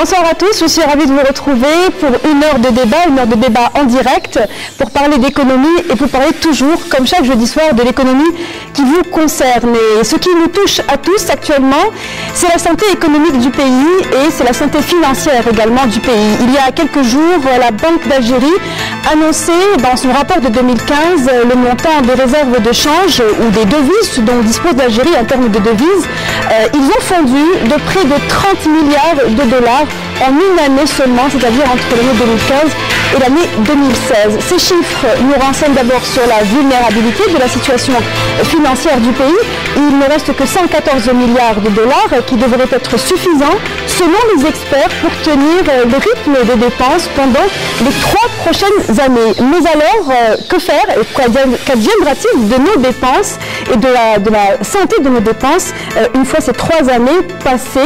Bonsoir à tous, je suis ravie de vous retrouver pour une heure de débat en direct, pour parler d'économie et pour parler toujours, comme chaque jeudi soir, de l'économie qui vous concerne. Et ce qui nous touche à tous actuellement, c'est la santé économique du pays et c'est la santé financière également du pays. Il y a quelques jours, la Banque d'Algérie annonçait dans son rapport de 2015 le montant des réserves de change ou des devises dont dispose l'Algérie en termes de devises. Ils ont fondu de près de 30 milliards de dollars en une année seulement, c'est-à-dire entre l'année 2015 et l'année 2016. Ces chiffres nous renseignent d'abord sur la vulnérabilité de la situation financière du pays. Il ne reste que 114 milliards de dollars qui devraient être suffisants, selon les experts, pour tenir le rythme des dépenses pendant les 3 prochaines années. Mais alors, que faire et qu'adviendra-t-il de nos dépenses et de la santé de nos dépenses une fois ces 3 années passées?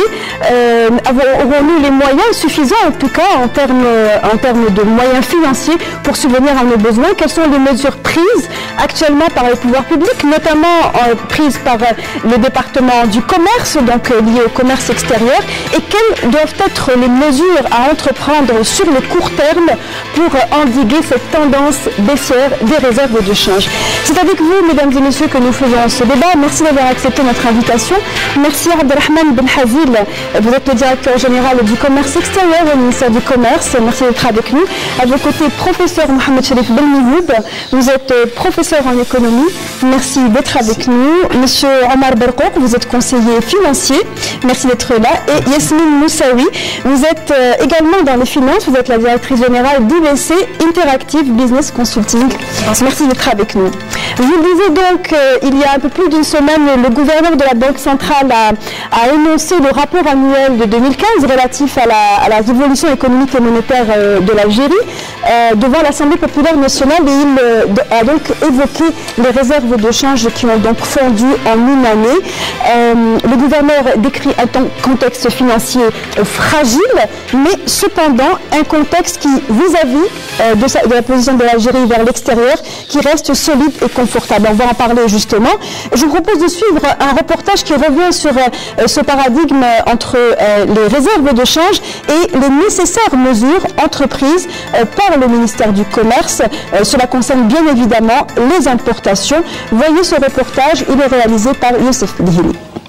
Aurons-nous les moyens suffisants, en tout cas en termes de moyens financiers pour subvenir à nos besoins? Quelles sont les mesures prises actuellement par les pouvoirs publics, notamment prises par le département du commerce, donc liées au commerce extérieur, et quelles doivent être les mesures à entreprendre sur le court terme pour endiguer cette tendance baissière des réserves de change? C'est avec vous, mesdames et messieurs, que nous faisons ce débat. Merci d'avoir accepté notre invitation. Merci Abdelrahman Ben Hazil, vous êtes le directeur général du commerce extérieur au ministère du Commerce. Merci d'être avec nous. À vos côtés, professeur Mohamed Cherif Belmihoub, vous êtes professeur en économie. Merci d'être avec nous. Monsieur Omar Berkouk, vous êtes conseiller financier. Merci d'être là. Et Yasmine Moussaoui, vous êtes également dans les finances. Vous êtes la directrice générale d'IBC Interactive Business Consulting. Merci d'être avec nous. Vous le disiez donc, il y a un peu plus d'une semaine, le gouverneur de la Banque centrale a énoncé le rapport annuel de 2015 relatif à la révolution économique et monétaire de l'Algérie devant l'Assemblée populaire nationale, et il a donc évoqué les réserves de change qui ont donc fondu en une année. Le gouverneur décrit un contexte financier fragile, mais cependant un contexte qui, vis-à-vis de la position de l'Algérie vers l'extérieur, qui reste solide et confortable. On va en parler justement. Je vous propose de suivre un reportage qui revient sur ce paradigme entre les réserves de change et les nécessaires mesures entreprises par le ministère du Commerce. Cela concerne bien évidemment les importations. Voyez ce reportage, il est réalisé par Youssef Dihili.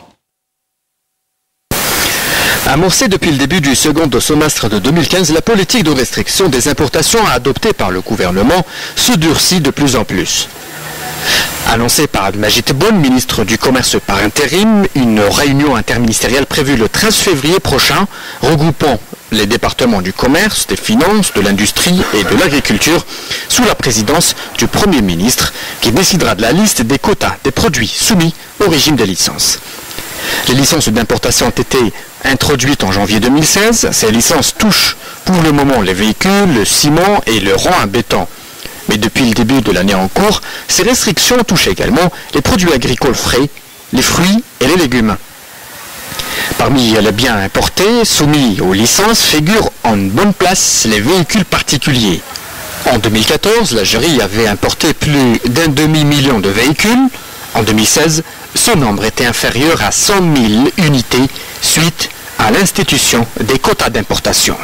Amorcée depuis le début du second semestre de 2015, la politique de restriction des importations adoptée par le gouvernement se durcit de plus en plus. Annoncé par Majid Tebboune, ministre du Commerce par intérim, une réunion interministérielle prévue le 13 février prochain, regroupant les départements du commerce, des finances, de l'industrie et de l'agriculture, sous la présidence du Premier ministre, qui décidera de la liste des quotas des produits soumis au régime des licences. Les licences d'importation ont été introduites en janvier 2016. Ces licences touchent pour le moment les véhicules, le ciment et le rang à béton. Mais depuis le début de l'année en cours, ces restrictions touchent également les produits agricoles frais, les fruits et les légumes. Parmi les biens importés soumis aux licences figurent en bonne place les véhicules particuliers. En 2014, l'Algérie avait importé plus d'un demi-million de véhicules. En 2016, ce nombre était inférieur à 100 000 unités suite à l'institution des quotas d'importation.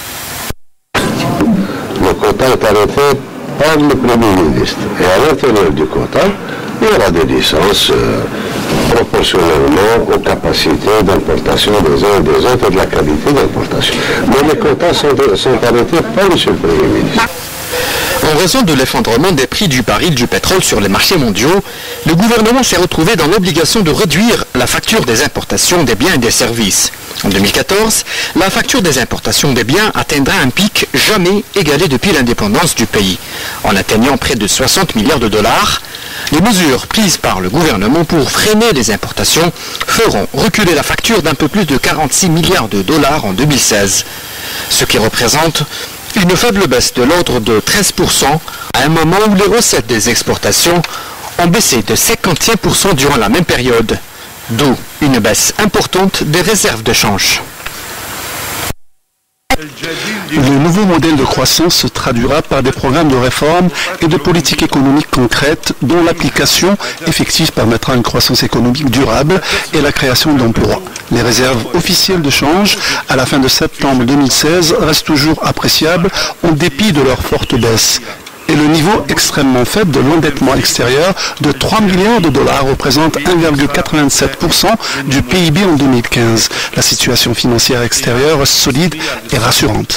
Le quota est arrêté par le Premier ministre. Et à l'intérieur du quota, il y aura des licences proportionnellement aux capacités d'importation des uns et des autres et de la qualité d'importation. Mais les quotas sont arrêtés par M. le Premier ministre. En raison de l'effondrement des prix du baril du pétrole sur les marchés mondiaux, le gouvernement s'est retrouvé dans l'obligation de réduire la facture des importations des biens et des services. En 2014, la facture des importations des biens atteindra un pic jamais égalé depuis l'indépendance du pays, en atteignant près de 60 milliards de dollars. Les mesures prises par le gouvernement pour freiner les importations feront reculer la facture d'un peu plus de 46 milliards de dollars en 2016, ce qui représente une faible baisse de l'ordre de 13% à un moment où les recettes des exportations ont baissé de 51% durant la même période, d'où une baisse importante des réserves de change. Le nouveau modèle de croissance se traduira par des programmes de réforme et de politiques économiques concrètes dont l'application effective permettra une croissance économique durable et la création d'emplois. Les réserves officielles de change à la fin de septembre 2016 restent toujours appréciables en dépit de leur forte baisse. Et le niveau extrêmement faible de l'endettement extérieur de 3 milliards de dollars représente 1,87% du PIB en 2015. La situation financière extérieure reste solide et rassurante.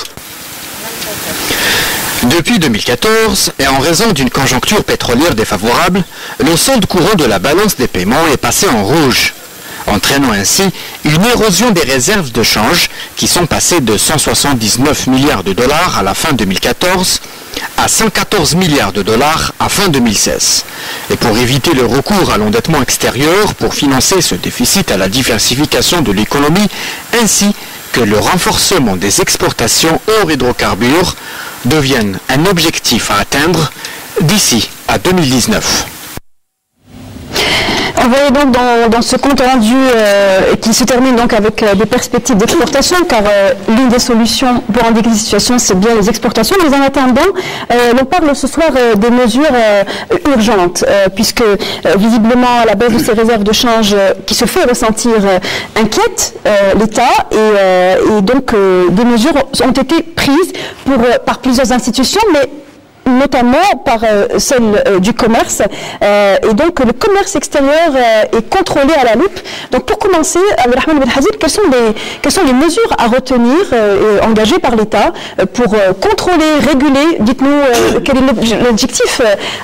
Depuis 2014, et en raison d'une conjoncture pétrolière défavorable, le solde courant de la balance des paiements est passé en rouge, entraînant ainsi une érosion des réserves de change qui sont passées de 179 milliards de dollars à la fin 2014 à 114 milliards de dollars à fin 2016. Et pour éviter le recours à l'endettement extérieur pour financer ce déficit à la diversification de l'économie, ainsi que le renforcement des exportations hors hydrocarbures deviennent un objectif à atteindre d'ici à 2019. On voyait donc dans ce compte rendu qui se termine donc avec des perspectives d'exportation, car l'une des solutions pour endiguer la situation, c'est bien les exportations. Mais en attendant, on parle ce soir des mesures urgentes, puisque visiblement la baisse de ces réserves de change qui se fait ressentir inquiète l'État, et donc des mesures ont été prises par plusieurs institutions, mais notamment par celle du commerce, et donc le commerce extérieur est contrôlé à la loupe. Donc pour commencer, Abdelrahman Ben Hazid, quelles sont les mesures à retenir engagées par l'État pour contrôler, réguler, dites-nous quel est l'objectif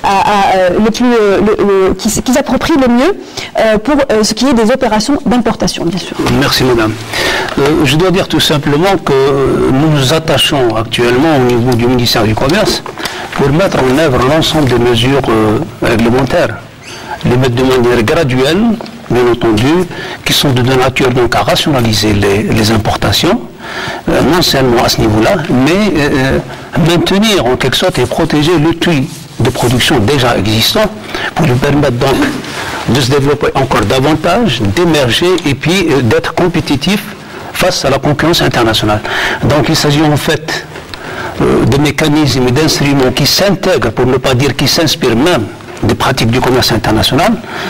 qu'ils approprient le mieux pour ce qui est des opérations d'importation, bien sûr. Merci madame. Je dois dire tout simplement que nous nous attachons actuellement au niveau du ministère du Commerce pour mettre en œuvre l'ensemble des mesures réglementaires, les mettre de manière graduelle, bien entendu, qui sont de nature donc à rationaliser les importations, non seulement à ce niveau-là, mais maintenir en quelque sorte et protéger le tri de production déjà existant pour lui permettre donc de se développer encore davantage, d'émerger et puis d'être compétitif face à la concurrence internationale. Donc il s'agit en fait de mécanismes et d'instruments qui s'intègrent, pour ne pas dire qui s'inspirent même des pratiques du commerce international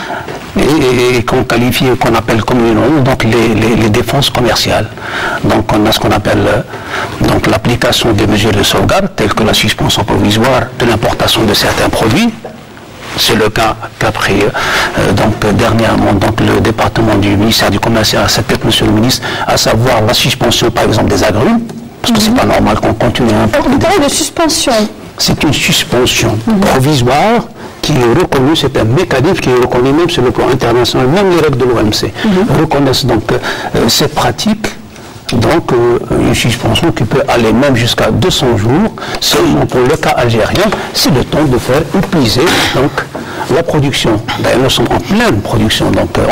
et qu'on qualifie, qu'on appelle communément donc les défenses commerciales. Donc on a ce qu'on appelle donc l'application des mesures de sauvegarde telles que la suspension provisoire de l'importation de certains produits. C'est le cas qu'a pris donc dernièrement donc le département du ministère du Commerce à sa tête, monsieur le ministre, à savoir la suspension par exemple des agrumes. Parce que c'est pas normal qu'on continue à importer. Vous parlez de suspension. C'est une suspension provisoire qui est reconnue, c'est un mécanisme qui est reconnu même sur le plan international, même les règles de l'OMC reconnaissent donc cette pratique, donc une suspension qui peut aller même jusqu'à 200 jours, seulement pour le cas algérien, c'est le temps de faire épuiser donc la production. D'ailleurs nous sommes en pleine production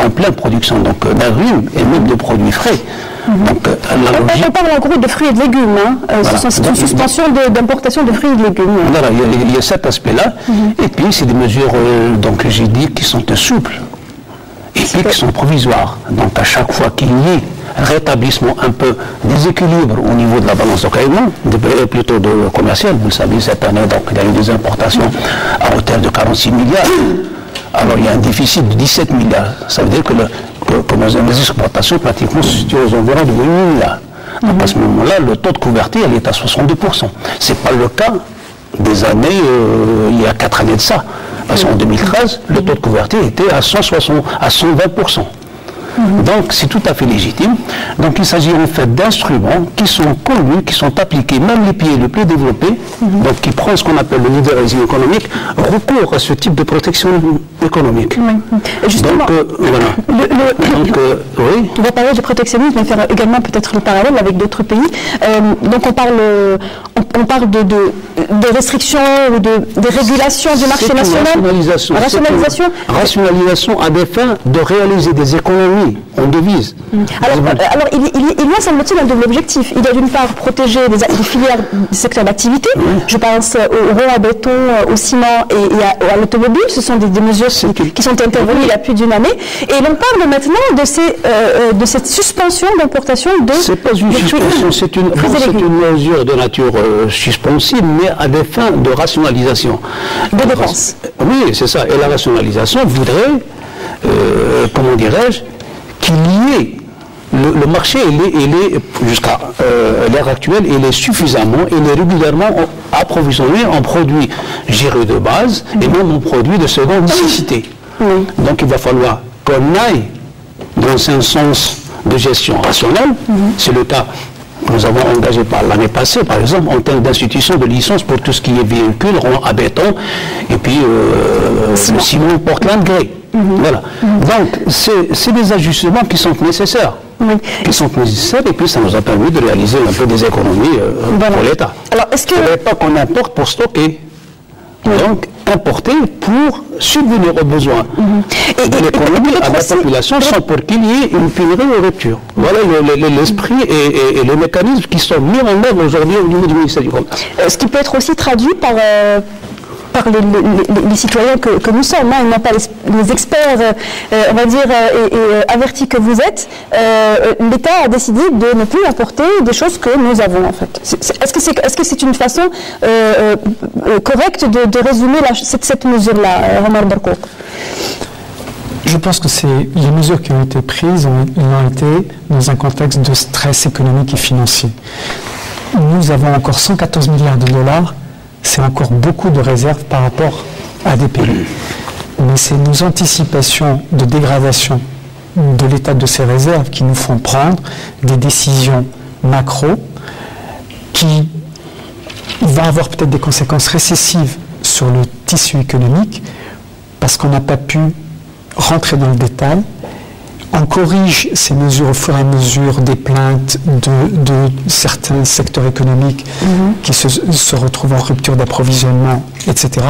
d'agrumes et même de produits frais. Donc, on parle en gros de fruits et de légumes, hein. Voilà. C'est une suspension d'importation de fruits et de légumes. Voilà, il y a cet aspect-là. Et puis, c'est des mesures, donc j'ai dit, qui sont souples et puis qui sont provisoires. Donc, à chaque fois qu'il y ait rétablissement un peu des équilibres au niveau de la balance de paiement, plutôt de commercial, vous le savez, cette année, donc, il y a eu des importations à hauteur de 46 milliards. Alors, il y a un déficit de 17 milliards. Ça veut dire que les exportations pratiquement se situent aux environs de 8 milliards. Donc à ce moment-là, le taux de couverture elle est à 62%. Ce n'est pas le cas des années, il y a 4 années de ça. Parce qu'en 2013, le taux de couverture était à 120%. Donc c'est tout à fait légitime. Donc il s'agit en fait d'instruments qui sont connus, qui sont appliqués, même les pays les plus développés, donc qui prennent ce qu'on appelle le libéralisme économique, recours à ce type de protection économique. Justement, donc voilà. Oui. On va parler de protectionnisme et faire également peut-être le parallèle avec d'autres pays. Donc on parle de restrictions ou de régulations du marché national. Rationalisation à des fins de réaliser des économies économie, en devise. Alors il y a, semble-t-il, un double objectif. Il y a d'une part protéger les filières du secteur d'activité. Je pense au roi à béton, au ciment et à l'automobile. Ce sont des mesures qui sont intervenues il y a plus d'une année. Et l'on parle maintenant de cette suspension d'importation de... C'est pas une suspension, c'est une mesure de nature suspensive, mais à des fins de rationalisation. De dépenses. Oui, c'est ça. Et la rationalisation voudrait, comment dirais-je, qu'il y ait le marché, il est jusqu'à l'ère actuelle, il est suffisamment, il est régulièrement approvisionné en produits gérés de base et même en produits de seconde nécessité. Donc il va falloir qu'on aille dans un sens de gestion rationnelle. C'est le cas que nous avons engagé par l'année passée, par exemple, en termes d'institution de licence pour tout ce qui est véhicule, rond à béton, et puis le ciment Portland Grey. Voilà. Donc, c'est des ajustements qui sont nécessaires. Et puis ça nous a permis de réaliser un peu des économies pour l'État. Alors, est-ce que... Il ne faudrait pas qu'on importe pour stocker. Donc, importer pour subvenir aux besoins de l'économie à la population sans pour qu'il y ait une pénurie ou rupture. Voilà l'esprit et les mécanismes qui sont mis en œuvre aujourd'hui au niveau du ministère du Commerce. Ce qui peut être aussi traduit par les citoyens que nous sommes, et non pas les experts, on va dire, et avertis que vous êtes. L'État a décidé de ne plus importer des choses que nous avons, en fait. Est-ce que c'est une façon correcte de résumer cette mesure-là, Omar Barkouk? Je pense que les mesures qui ont été prises ont été dans un contexte de stress économique et financier. Nous avons encore 114 milliards de dollars. C'est encore beaucoup de réserves par rapport à des pays. Mais c'est nos anticipations de dégradation de l'état de ces réserves qui nous font prendre des décisions macro qui vont avoir peut-être des conséquences récessives sur le tissu économique parce qu'on n'a pas pu rentrer dans le détail. On corrige ces mesures au fur et à mesure des plaintes de certains secteurs économiques qui se retrouvent en rupture d'approvisionnement, etc.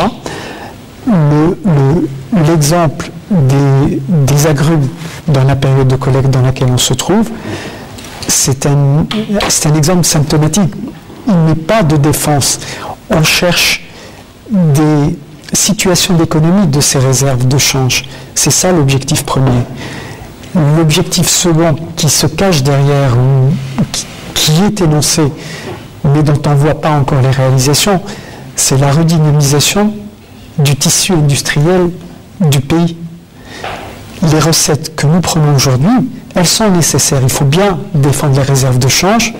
L'exemple des agrumes dans la période de collecte dans laquelle on se trouve, c'est un exemple symptomatique. Il n'est pas de défense. On cherche des situations d'économie de ces réserves de change. C'est ça l'objectif premier. L'objectif second qui se cache derrière, qui est énoncé, mais dont on ne voit pas encore les réalisations, c'est la redynamisation du tissu industriel du pays. Les recettes que nous prenons aujourd'hui, elles sont nécessaires. Il faut bien défendre les réserves de change,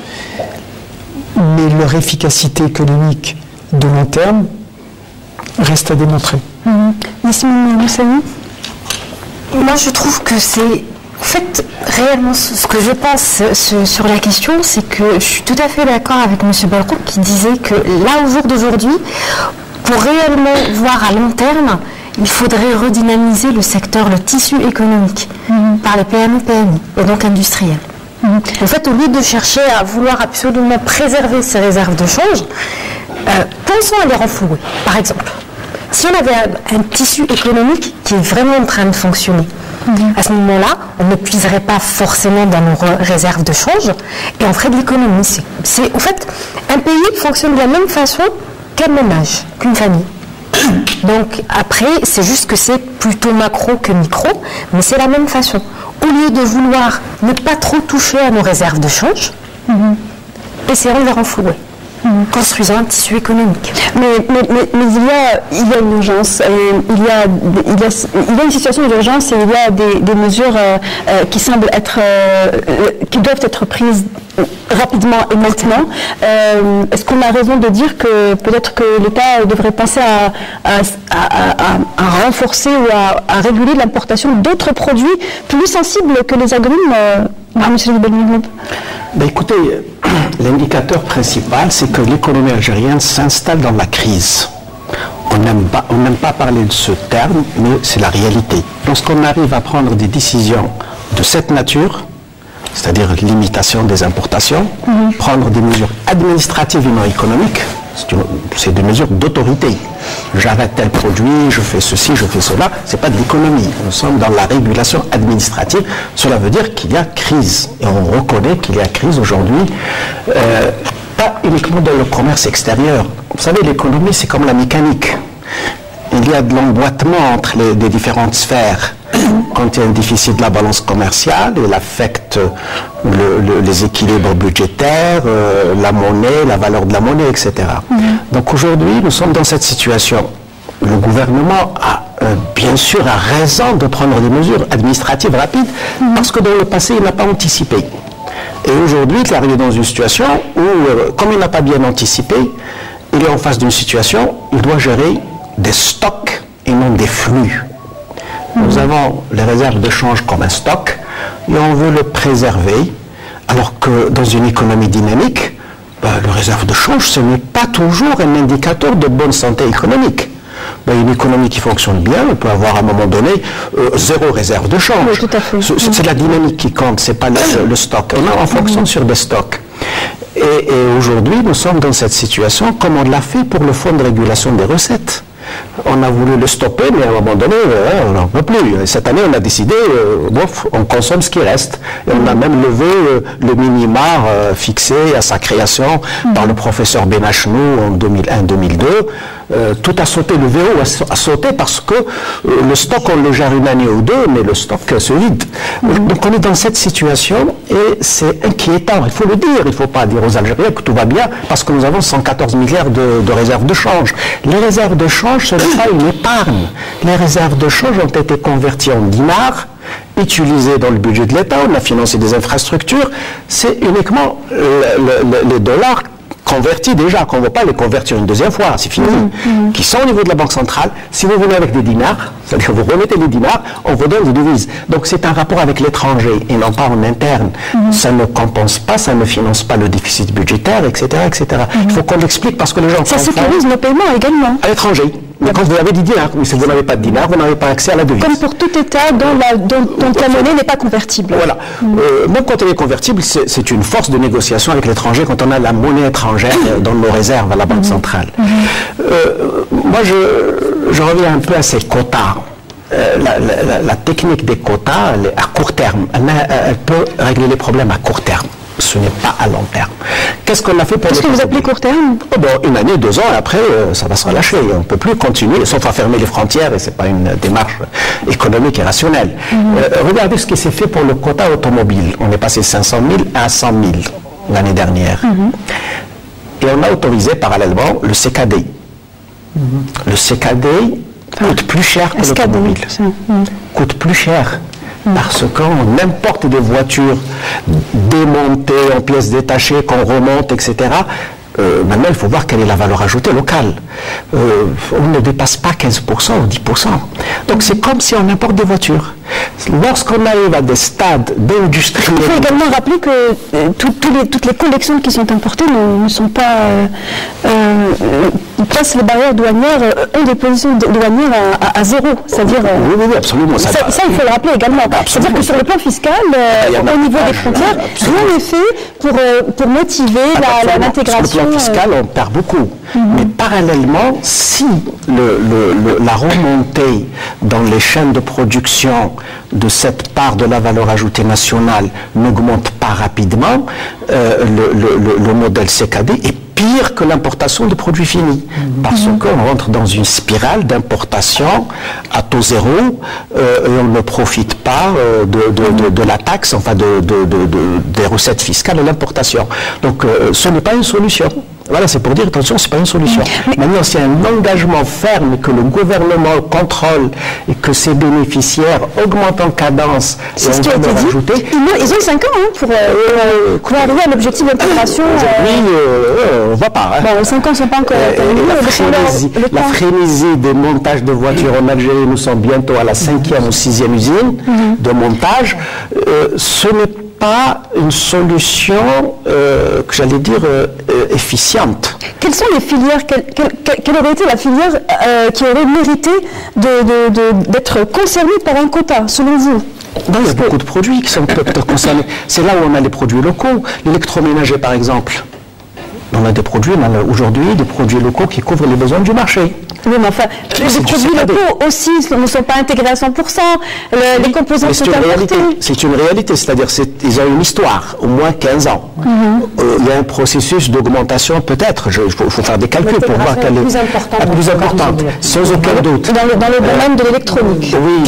mais leur efficacité économique de long terme reste à démontrer. Yasmine Moussani ? Moi, je trouve que c'est... En fait, réellement, ce que je pense sur la question, c'est que je suis tout à fait d'accord avec M. Barkouk qui disait que là, au jour d'aujourd'hui, pour réellement voir à long terme, il faudrait redynamiser le secteur, le tissu économique par les PME-PMI et donc industriels. En fait, au lieu de chercher à vouloir absolument préserver ces réserves de change, pensons à les renflouer. Par exemple, si on avait un tissu économique qui est vraiment en train de fonctionner, à ce moment-là, on ne puiserait pas forcément dans nos réserves de change et on ferait de l'économie. En fait, un pays fonctionne de la même façon qu'un ménage, qu'une famille. Donc après, c'est juste que c'est plutôt macro que micro, mais c'est la même façon. Au lieu de vouloir ne pas trop toucher à nos réserves de change, essayons de les renflouer. Construisant un tissu économique. Mais il y a une urgence, il y a une situation d'urgence et il y a des mesures qui semblent être, qui doivent être prises rapidement et maintenant. Est-ce qu'on a raison de dire que peut-être que l'État devrait penser à renforcer ou à réguler l'importation d'autres produits plus sensibles que les agrumes, M. Belmoud? Écoutez, l'indicateur principal, c'est que l'économie algérienne s'installe dans la crise. On n'aime pas parler de ce terme, mais c'est la réalité. Lorsqu'on arrive à prendre des décisions de cette nature, c'est-à-dire limitation des importations, prendre des mesures administratives et non économiques, C'est des mesures d'autorité. J'arrête tel produit, je fais ceci, je fais cela. Ce n'est pas de l'économie. Nous sommes dans la régulation administrative. Cela veut dire qu'il y a crise. Et on reconnaît qu'il y a crise aujourd'hui, pas uniquement dans le commerce extérieur. Vous savez, l'économie, c'est comme la mécanique. Il y a de l'emboîtement entre les différentes sphères. Quand il y a un déficit de la balance commerciale, il affecte les équilibres budgétaires, la monnaie, la valeur de la monnaie, etc. Donc aujourd'hui, nous sommes dans cette situation. Le gouvernement a bien sûr raison de prendre des mesures administratives rapides parce que dans le passé, il n'a pas anticipé. Et aujourd'hui, il est arrivé dans une situation où, comme il n'a pas bien anticipé, il est en face d'une situation, il doit gérer des stocks et non des flux. Nous avons les réserves de change comme un stock et on veut le préserver, alors que dans une économie dynamique, les réserves de change, ce n'est pas toujours un indicateur de bonne santé économique. Une économie qui fonctionne bien, on peut avoir à un moment donné zéro réserve de change. Oui, tout à fait. C'est la dynamique qui compte, ce n'est pas le stock. On fonctionne sur des stocks. Et aujourd'hui, nous sommes dans cette situation comme on l'a fait pour le Fonds de régulation des recettes. On a voulu le stopper, mais à un moment donné, on n'en peut plus. Cette année, on a décidé, on consomme ce qui reste. Et on a même levé le minimum fixé à sa création par le professeur Benachnou en 2001-2002. Tout a sauté, le verrou a sauté parce que le stock, on le gère une année ou deux, mais le stock se vide. Donc on est dans cette situation et c'est inquiétant, il faut le dire. Il ne faut pas dire aux Algériens que tout va bien parce que nous avons 114 milliards de réserves de change. Les réserves de change, ce n'est pas une épargne. Les réserves de change ont été converties en dinars, utilisées dans le budget de l'État, on a financé des infrastructures. C'est uniquement les dollars convertis déjà, qu'on ne va pas les convertir une deuxième fois, c'est fini, qui sont au niveau de la Banque centrale. Si vous venez avec des dinars, c'est-à-dire vous remettez les dinars, on vous donne des devises. Donc c'est un rapport avec l'étranger et non pas en interne. Ça ne compense pas, ça ne finance pas le déficit budgétaire, etc. etc. Il faut qu'on l'explique parce que les gens... Ça sécurise nos paiements également. À l'étranger. Mais quand vous avez des dinars, mais si vous n'avez pas de dinars, vous n'avez pas accès à la devise. Comme pour tout État dont la monnaie n'est pas convertible. Voilà. Même quand elle est convertible, c'est une force de négociation avec l'étranger quand on a la monnaie étrangère dans nos réserves à la Banque centrale. Moi, je reviens un peu à ces quotas. La technique des quotas, elle est à court terme, elle peut régler les problèmes à court terme. Ce n'est pas à long terme. Qu'est-ce qu'on a fait pour... Qu'est-ce que vous appelez court terme? Une année, 2 ans, et après, ça va se relâcher. On ne peut plus continuer, sauf à fermer les frontières, et ce n'est pas une démarche économique et rationnelle. Regardez ce qui s'est fait pour le quota automobile. On est passé de 500 000 à 100 000 l'année dernière. Et on a autorisé parallèlement le CKD. Le CKD coûte plus cher que l'automobile. Coûte plus cher. Parce qu'on importe des voitures démontées en pièces détachées, qu'on remonte, etc. Maintenant, il faut voir quelle est la valeur ajoutée locale. On ne dépasse pas 15% ou 10%. Donc c'est comme si on importe des voitures. Lorsqu'on arrive à des stades d'industrialisation... Il faut également rappeler que toutes les collections qui sont importées ne sont pas... passent les barrières douanières, ont des positions douanières à zéro. C'est-à-dire... Oui, absolument. Ça, il faut le rappeler également. C'est-à-dire que sur le plan fiscal, au niveau des frontières, rien n'est fait pour motiver l'intégration. Sur le plan fiscal, on perd beaucoup. Mais parallèlement, si la remontée dans les chaînes de production de cette part de la valeur ajoutée nationale n'augmente pas rapidement, le modèle CKD est pire que l'importation de produits finis. Parce qu'on rentre dans une spirale d'importation à taux zéro et on ne profite pas de la taxe, enfin des recettes fiscales de l'importation. Donc ce n'est pas une solution. Voilà, c'est pour dire, attention, ce n'est pas une solution. Maintenant, s'il y a un engagement ferme, que le gouvernement contrôle et que ses bénéficiaires augmentent en cadence, c'est ce qui a été dit. Ils ont 5 ans pour arriver à l'objectif d'intégration. Aujourd'hui, on ne va pas. Bon, 5 ans ne sont pas encore terminés. La frénésie des montages de voitures en Algérie, nous sommes bientôt à la 5e ou 6e usine de montage. Ce n'est pas une solution, que j'allais dire, efficiente. Quelles sont les filières, quelle aurait été la filière qui aurait mérité d'être concernée par un quota, selon vous? Il y a beaucoup de produits qui sont peut-être concernés. C'est là où on a les produits locaux. L'électroménager, par exemple. On a des produits, aujourd'hui, des produits locaux qui couvrent les besoins du marché. Oui, mais enfin, les produits locaux aussi ne sont pas intégrés à 100%. Les composantes sont importées. C'est une réalité, c'est-à-dire qu'ils ont une histoire, au moins 15 ans. Il y a un processus d'augmentation peut-être, il faut faire des calculs pour voir quelle est la plus importante, sans aucun doute. Dans le domaine de l'électronique. Oui,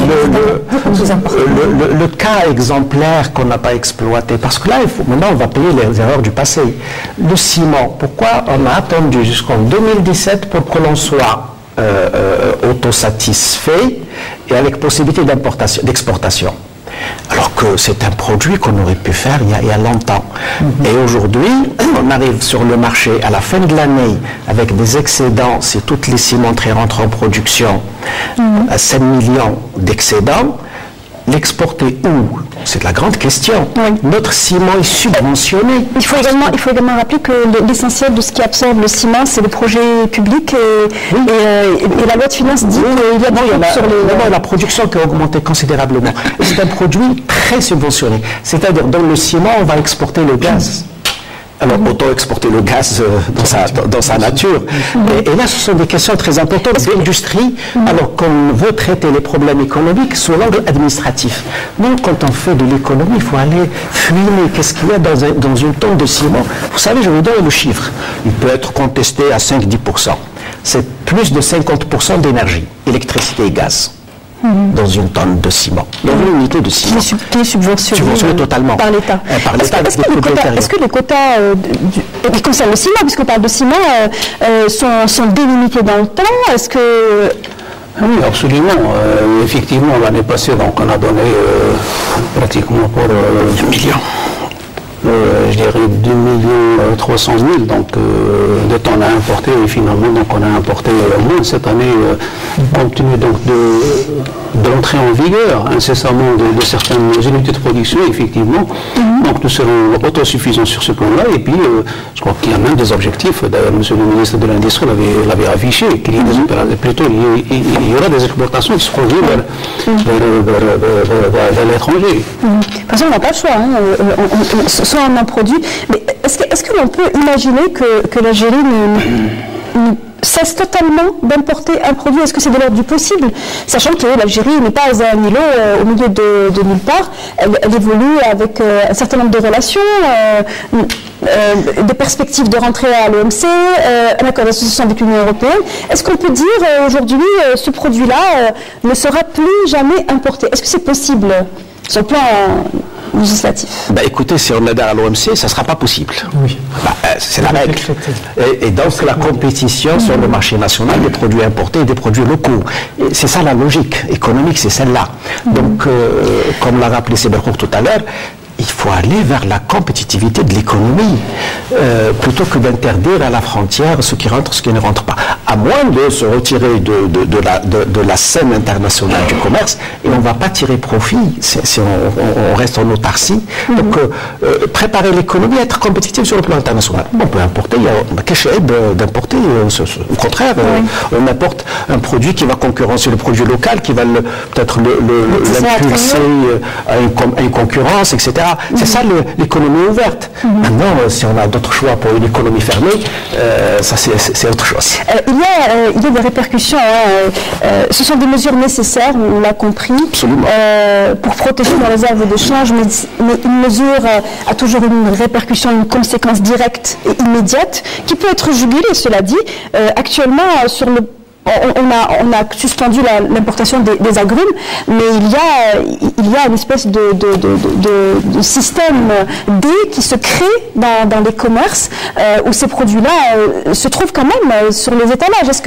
le cas exemplaire qu'on n'a pas exploité, parce que là, maintenant on va payer les erreurs du passé. Le ciment, pourquoi on a attendu jusqu'en 2017 pour que l'on soit autosatisfait et avec possibilité d'exportation. Alors que c'est un produit qu'on aurait pu faire il y a longtemps. Et aujourd'hui, on arrive sur le marché à la fin de l'année avec des excédents, si toutes les cimenteries rentrent en production, à 5 millions d'excédents. L'exporter où? C'est la grande question. Notre ciment est subventionné. Il faut également rappeler que l'essentiel de ce qui absorbe le ciment, c'est le projet public et la loi de finances dit qu'il y a sur les... la production qui a augmenté considérablement. C'est un produit très subventionné. C'est-à-dire, dans le ciment, on va exporter le gaz. Alors, autant exporter le gaz dans sa nature. Et là, ce sont des questions très importantes d'industrie, alors qu'on veut traiter les problèmes économiques sous l'angle administratif. Donc, quand on fait de l'économie, il faut aller fouiner qu'est-ce qu'il y a dans une tonne de ciment. Vous savez, je vous donne le chiffre. Il peut être contesté à 5-10%. C'est plus de 50% d'énergie, électricité et gaz. Dans une tonne de ciment, dans une unité de ciment. Qui est subventionné totalement par l'État. Est-ce que les quotas qui concernent le ciment, puisqu'on parle de ciment, sont délimités dans le temps? Est-ce que... Oui, absolument. Effectivement, l'année passée, donc, on a donné pratiquement pour 2 millions. Je dirais 2 300 000 donc, de tonnes à importer, et finalement donc, on a importé moins cette année compte tenu donc, de l'entrée en vigueur incessamment de certaines unités de production, effectivement. Donc nous serons autosuffisants sur ce plan-là, et puis je crois qu'il y a même des objectifs, d'ailleurs monsieur le ministre de l'Industrie l'avait affiché, qu'il y a il y aura des exportations qui seront liées vers l'étranger. Parce qu'on n'a pas le choix, soit on en produit, mais est-ce que l'on peut imaginer que l'Algérie cesse totalement d'importer un produit? Est-ce que c'est de l'ordre du possible, sachant que l'Algérie n'est pas un îlot au milieu de nulle part, elle évolue avec un certain nombre de relations, des perspectives de rentrée à l'OMC, un accord d'association avec l'Union européenne. Est-ce qu'on peut dire aujourd'hui ce produit-là ne sera plus jamais importé? Est-ce que c'est possible sur le plan législatif? Écoutez, si on adhère à l'OMC, ça ne sera pas possible. Oui. C'est la règle. Et donc la compétition sur le marché national des produits importés et des produits locaux. C'est ça la logique économique, c'est celle-là. Donc, comme l'a rappelé Seberkouk tout à l'heure, il faut aller vers la compétitivité de l'économie, plutôt que d'interdire à la frontière ce qui rentre, ce qui ne rentre pas. À moins de se retirer de la scène internationale du commerce, et on ne va pas tirer profit si on reste en autarcie. Donc, préparer l'économie à être compétitive sur le plan international. On peut importer, il y a caché d'importer, au contraire, on importe un produit qui va concurrencer le produit local, qui va peut-être l'impulser à une concurrence, etc. C'est ça l'économie ouverte. Maintenant, si on a d'autres choix pour une économie fermée, ça c'est autre chose. Il y a des répercussions. Ce sont des mesures nécessaires, on l'a compris, pour protéger nos réserves de change, mais une mesure a toujours une répercussion, une conséquence directe et immédiate, qui peut être jugulée, cela dit. Actuellement, on a suspendu l'importation des agrumes, mais il y a une espèce de système D qui se crée dans les commerces où ces produits-là se trouvent quand même sur les étalages.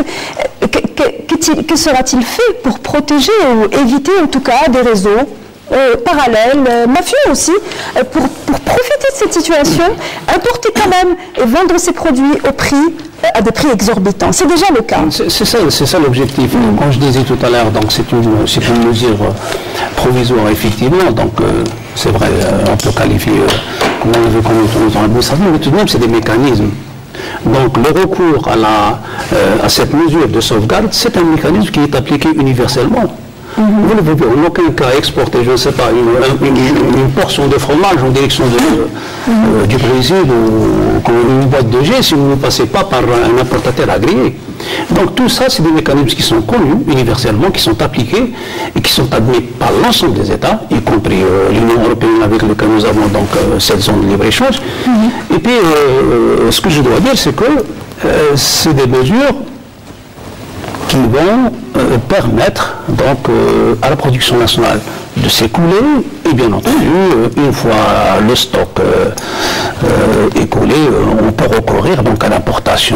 Que sera-t-il fait pour protéger ou éviter en tout cas des réseaux parallèles, mafieux aussi, pour profiter de cette situation, importer quand même et vendre ces produits à des prix exorbitants? C'est déjà le cas. C'est ça l'objectif. Comme je disais tout à l'heure, donc c'est une mesure provisoire, effectivement. Donc c'est vrai, on peut qualifier comment on veut comme autant administratif, mais tout de même c'est des mécanismes. Donc le recours à cette mesure de sauvegarde, c'est un mécanisme qui est appliqué universellement. Vous ne pouvez en aucun cas exporter, je ne sais pas, une portion de fromage en direction du Brésil une boîte de jet si vous ne passez pas par un importateur agréé. Donc tout ça, c'est des mécanismes qui sont connus universellement, qui sont appliqués et qui sont admis par l'ensemble des États, y compris l'Union européenne avec laquelle nous avons donc cette zone de libre-échange. Et puis, ce que je dois dire, c'est que c'est des mesures qui vont permettre donc à la production nationale de s'écouler et bien entendu, une fois le stock écoulé, on peut recourir donc à l'importation.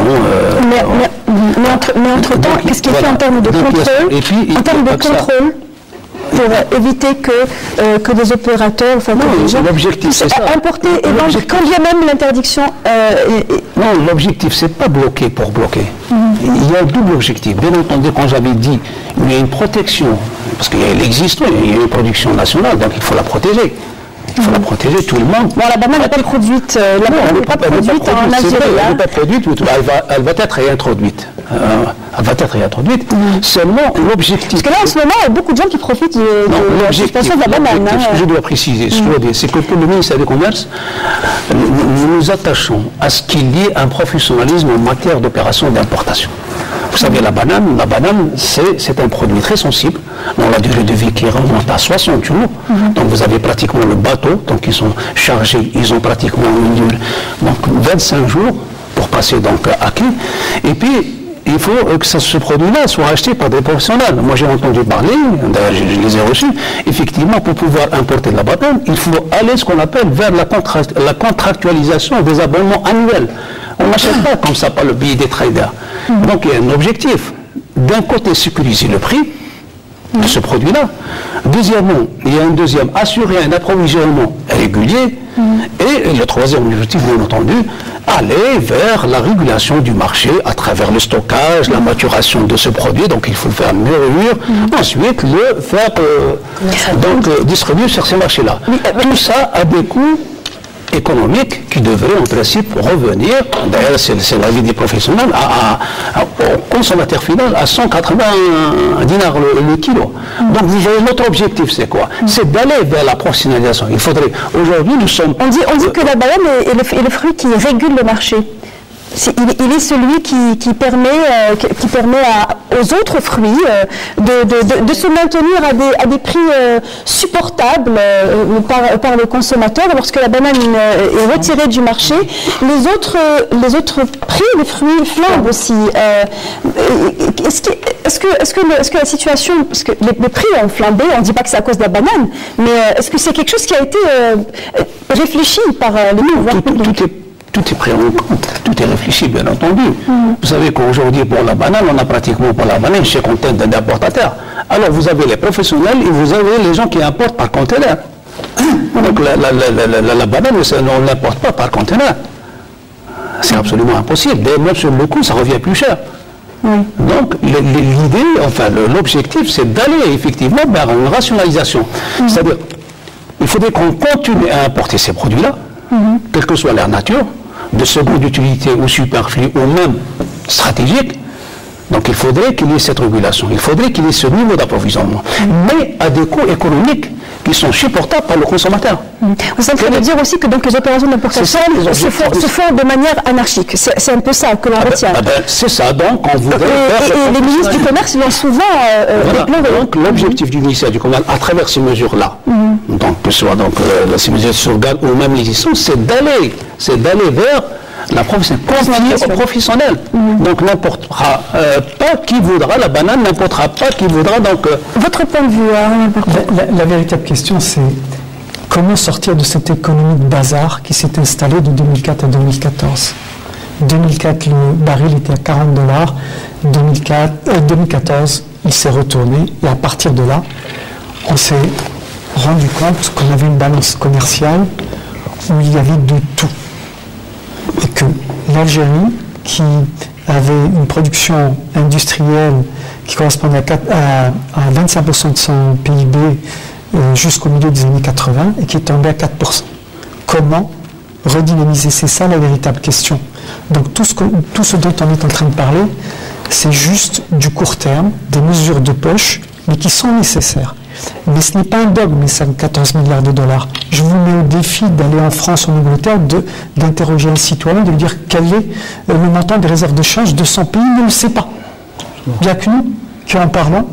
Mais entre-temps, qu'est-ce qui est fait en termes de contrôle, en termes de contrôle pour éviter que des opérateurs, enfin que les gens puissent importer et vendre quand bien même l'interdiction Non, l'objectif, c'est pas bloquer pour bloquer. Il y a un double objectif. Bien entendu, quand j'avais dit, il y a une protection, parce qu'il existe, il y a une production nationale, donc il faut la protéger. Il faut la protéger, tout le monde. Bon, la banane n'est pas produite, la banane n'est pas produite en Algérie. Elle n'est pas produite, elle va être réintroduite. Elle va être réintroduite. Seulement, l'objectif... Parce que là, en ce moment, il y a beaucoup de gens qui profitent de la situation de la banane. Ce que je dois préciser, c'est que pour le ministère du Commerce, nous nous attachons à ce qu'il y ait un professionnalisme en matière d'opération d'importation. Vous savez, la banane c'est un produit très sensible, dont la durée de vie qui remonte à 60 jours. Donc vous avez pratiquement le bateau, donc ils sont chargés, ils ont pratiquement une durée, donc 25 jours pour passer donc à quai. Et puis, il faut que ce produit-là soit acheté par des professionnels. Moi, j'ai entendu parler, d'ailleurs, je les ai reçus, effectivement, pour pouvoir importer de la banane, il faut aller, ce qu'on appelle, vers la contractualisation des abonnements annuels. On n'achète pas comme ça par le billet des traders. Donc, il y a un objectif. D'un côté, sécuriser le prix de ce produit-là. Deuxièmement, il y a un deuxième, assurer un approvisionnement régulier. Et le troisième objectif, bien entendu, aller vers la régulation du marché à travers le stockage, la maturation de ce produit. Donc il faut le faire mûrir, ensuite le faire distribuer sur ces marchés-là. Tout ça a des coûts économiques qui devraient en principe revenir, d'ailleurs c'est l'avis des professionnels, au consommateur final à 180 dinars le kilo. Donc vous voyez, notre objectif c'est quoi? C'est d'aller vers la professionnalisation. Il faudrait, aujourd'hui nous sommes... On dit que la banane est le fruit qui régule le marché. Il est celui qui permet aux autres fruits de se maintenir à des prix supportables par le consommateur. Lorsque la banane est retirée du marché, les autres prix des fruits flambent aussi. Est-ce que la situation, parce que les prix ont flambé, on ne dit pas que c'est à cause de la banane, mais est-ce que c'est quelque chose qui a été réfléchi par les pouvoirs publics? Tout est pris en compte, tout est réfléchi, bien entendu. Vous savez qu'aujourd'hui, pour la banane, on a pratiquement pour la banane chez conteneur d'importateurs. Alors, vous avez les professionnels et vous avez les gens qui importent par conteneur. Donc, la banane, on ne l'importe pas par conteneur. C'est absolument impossible. Même sur le coût, ça revient plus cher. Donc, l'idée, enfin, l'objectif, c'est d'aller effectivement vers une rationalisation. C'est-à-dire, il faudrait qu'on continue à importer ces produits-là, quelle que soit leur nature, de seconde utilité ou superflue ou même stratégique. Donc il faudrait qu'il y ait cette régulation, il faudrait qu'il y ait ce niveau d'approvisionnement, mais à des coûts économiques qui sont supportables par le consommateur. Vous êtes en train de dire aussi que donc, les opérations d'importation se font de manière anarchique. C'est un peu ça que l'on retient. C'est ça, donc on voudrait... Et les ministres du Commerce l'ont souvent déploré. Donc l'objectif du ministère du Commerce, à travers ces mesures-là, donc que ce soit donc, ces mesures de sauvegarde ou même l'existence, c'est d'aller vers la professionnelle. Donc n'importera pas qui voudra, la banane n'importera pas qui voudra. Donc, votre point de vue, la véritable question, c'est comment sortir de cette économie de bazar qui s'est installée de 2004 à 2014. 2004, le baril était à $40. 2014, il s'est retourné. Et à partir de là, on s'est rendu compte qu'on avait une balance commerciale où il y avait de tout. Et que l'Algérie, qui avait une production industrielle qui correspondait à 25% de son PIB jusqu'au milieu des années 80 et qui est tombée à 4%. Comment redynamiser? C'est ça la véritable question. Donc tout ce dont on est en train de parler, c'est juste du court terme, des mesures de poche, mais qui sont nécessaires. Mais ce n'est pas un dogme, ça, 14 milliards de dollars. Je vous mets au défi d'aller en France ou en Angleterre, d'interroger un citoyen, de lui dire quel est le montant des réserves de change de son pays, il ne le sait pas. Il n'y a que nous qui en parlons.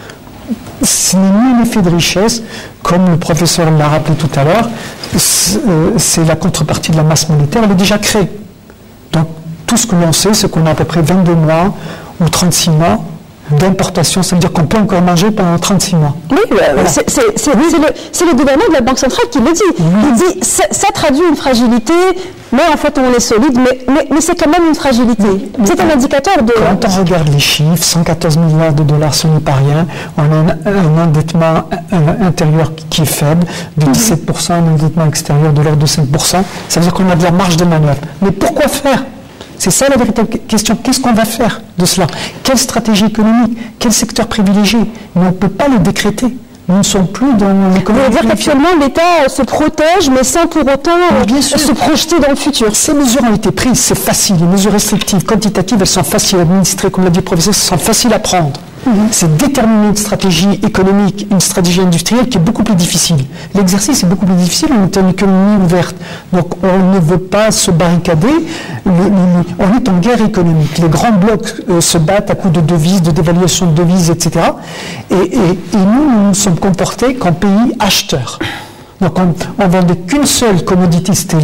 Ce n'est ni un effet de richesse, comme le professeur l'a rappelé tout à l'heure, c'est la contrepartie de la masse monétaire, elle est déjà créée. Donc tout ce que l'on sait, c'est qu'on a à peu près 22 mois ou 36 mois d'importation, ça veut dire qu'on peut encore manger pendant 36 mois. Oui, voilà. C'est le gouverneur de la Banque centrale qui le dit. Il dit ça traduit une fragilité, mais en fait on est solide, mais c'est quand même une fragilité. C'est un indicateur de... Quand on regarde les chiffres, 114 milliards de dollars, ce n'est pas rien. On a un endettement intérieur qui est faible, de 17%, un endettement extérieur de l'ordre de 5%. Ça veut dire qu'on a de la marge de manœuvre. Mais pourquoi faire ? C'est ça la véritable question. Qu'est-ce qu'on va faire de cela? Quelle stratégie économique? Quel secteur privilégié? Mais on ne peut pas le décréter. Nous ne sommes plus dans l'économie. Vous voulez dire qu'actuellement l'État se protège, mais sans pour autant se projeter dans le futur. Ces mesures ont été prises, c'est facile. Les mesures restrictives, quantitatives, elles sont faciles à administrer, comme l'a dit le professeur, elles sont faciles à prendre. C'est déterminer une stratégie économique, une stratégie industrielle qui est beaucoup plus difficile. L'exercice est beaucoup plus difficile, on est une économie ouverte. Donc on ne veut pas se barricader, on est en guerre économique. Les grands blocs se battent à coups de devises, de dévaluation de devises, etc. Et nous nous sommes comportés comme pays acheteurs. Donc on vendait qu'une seule commodité, c'était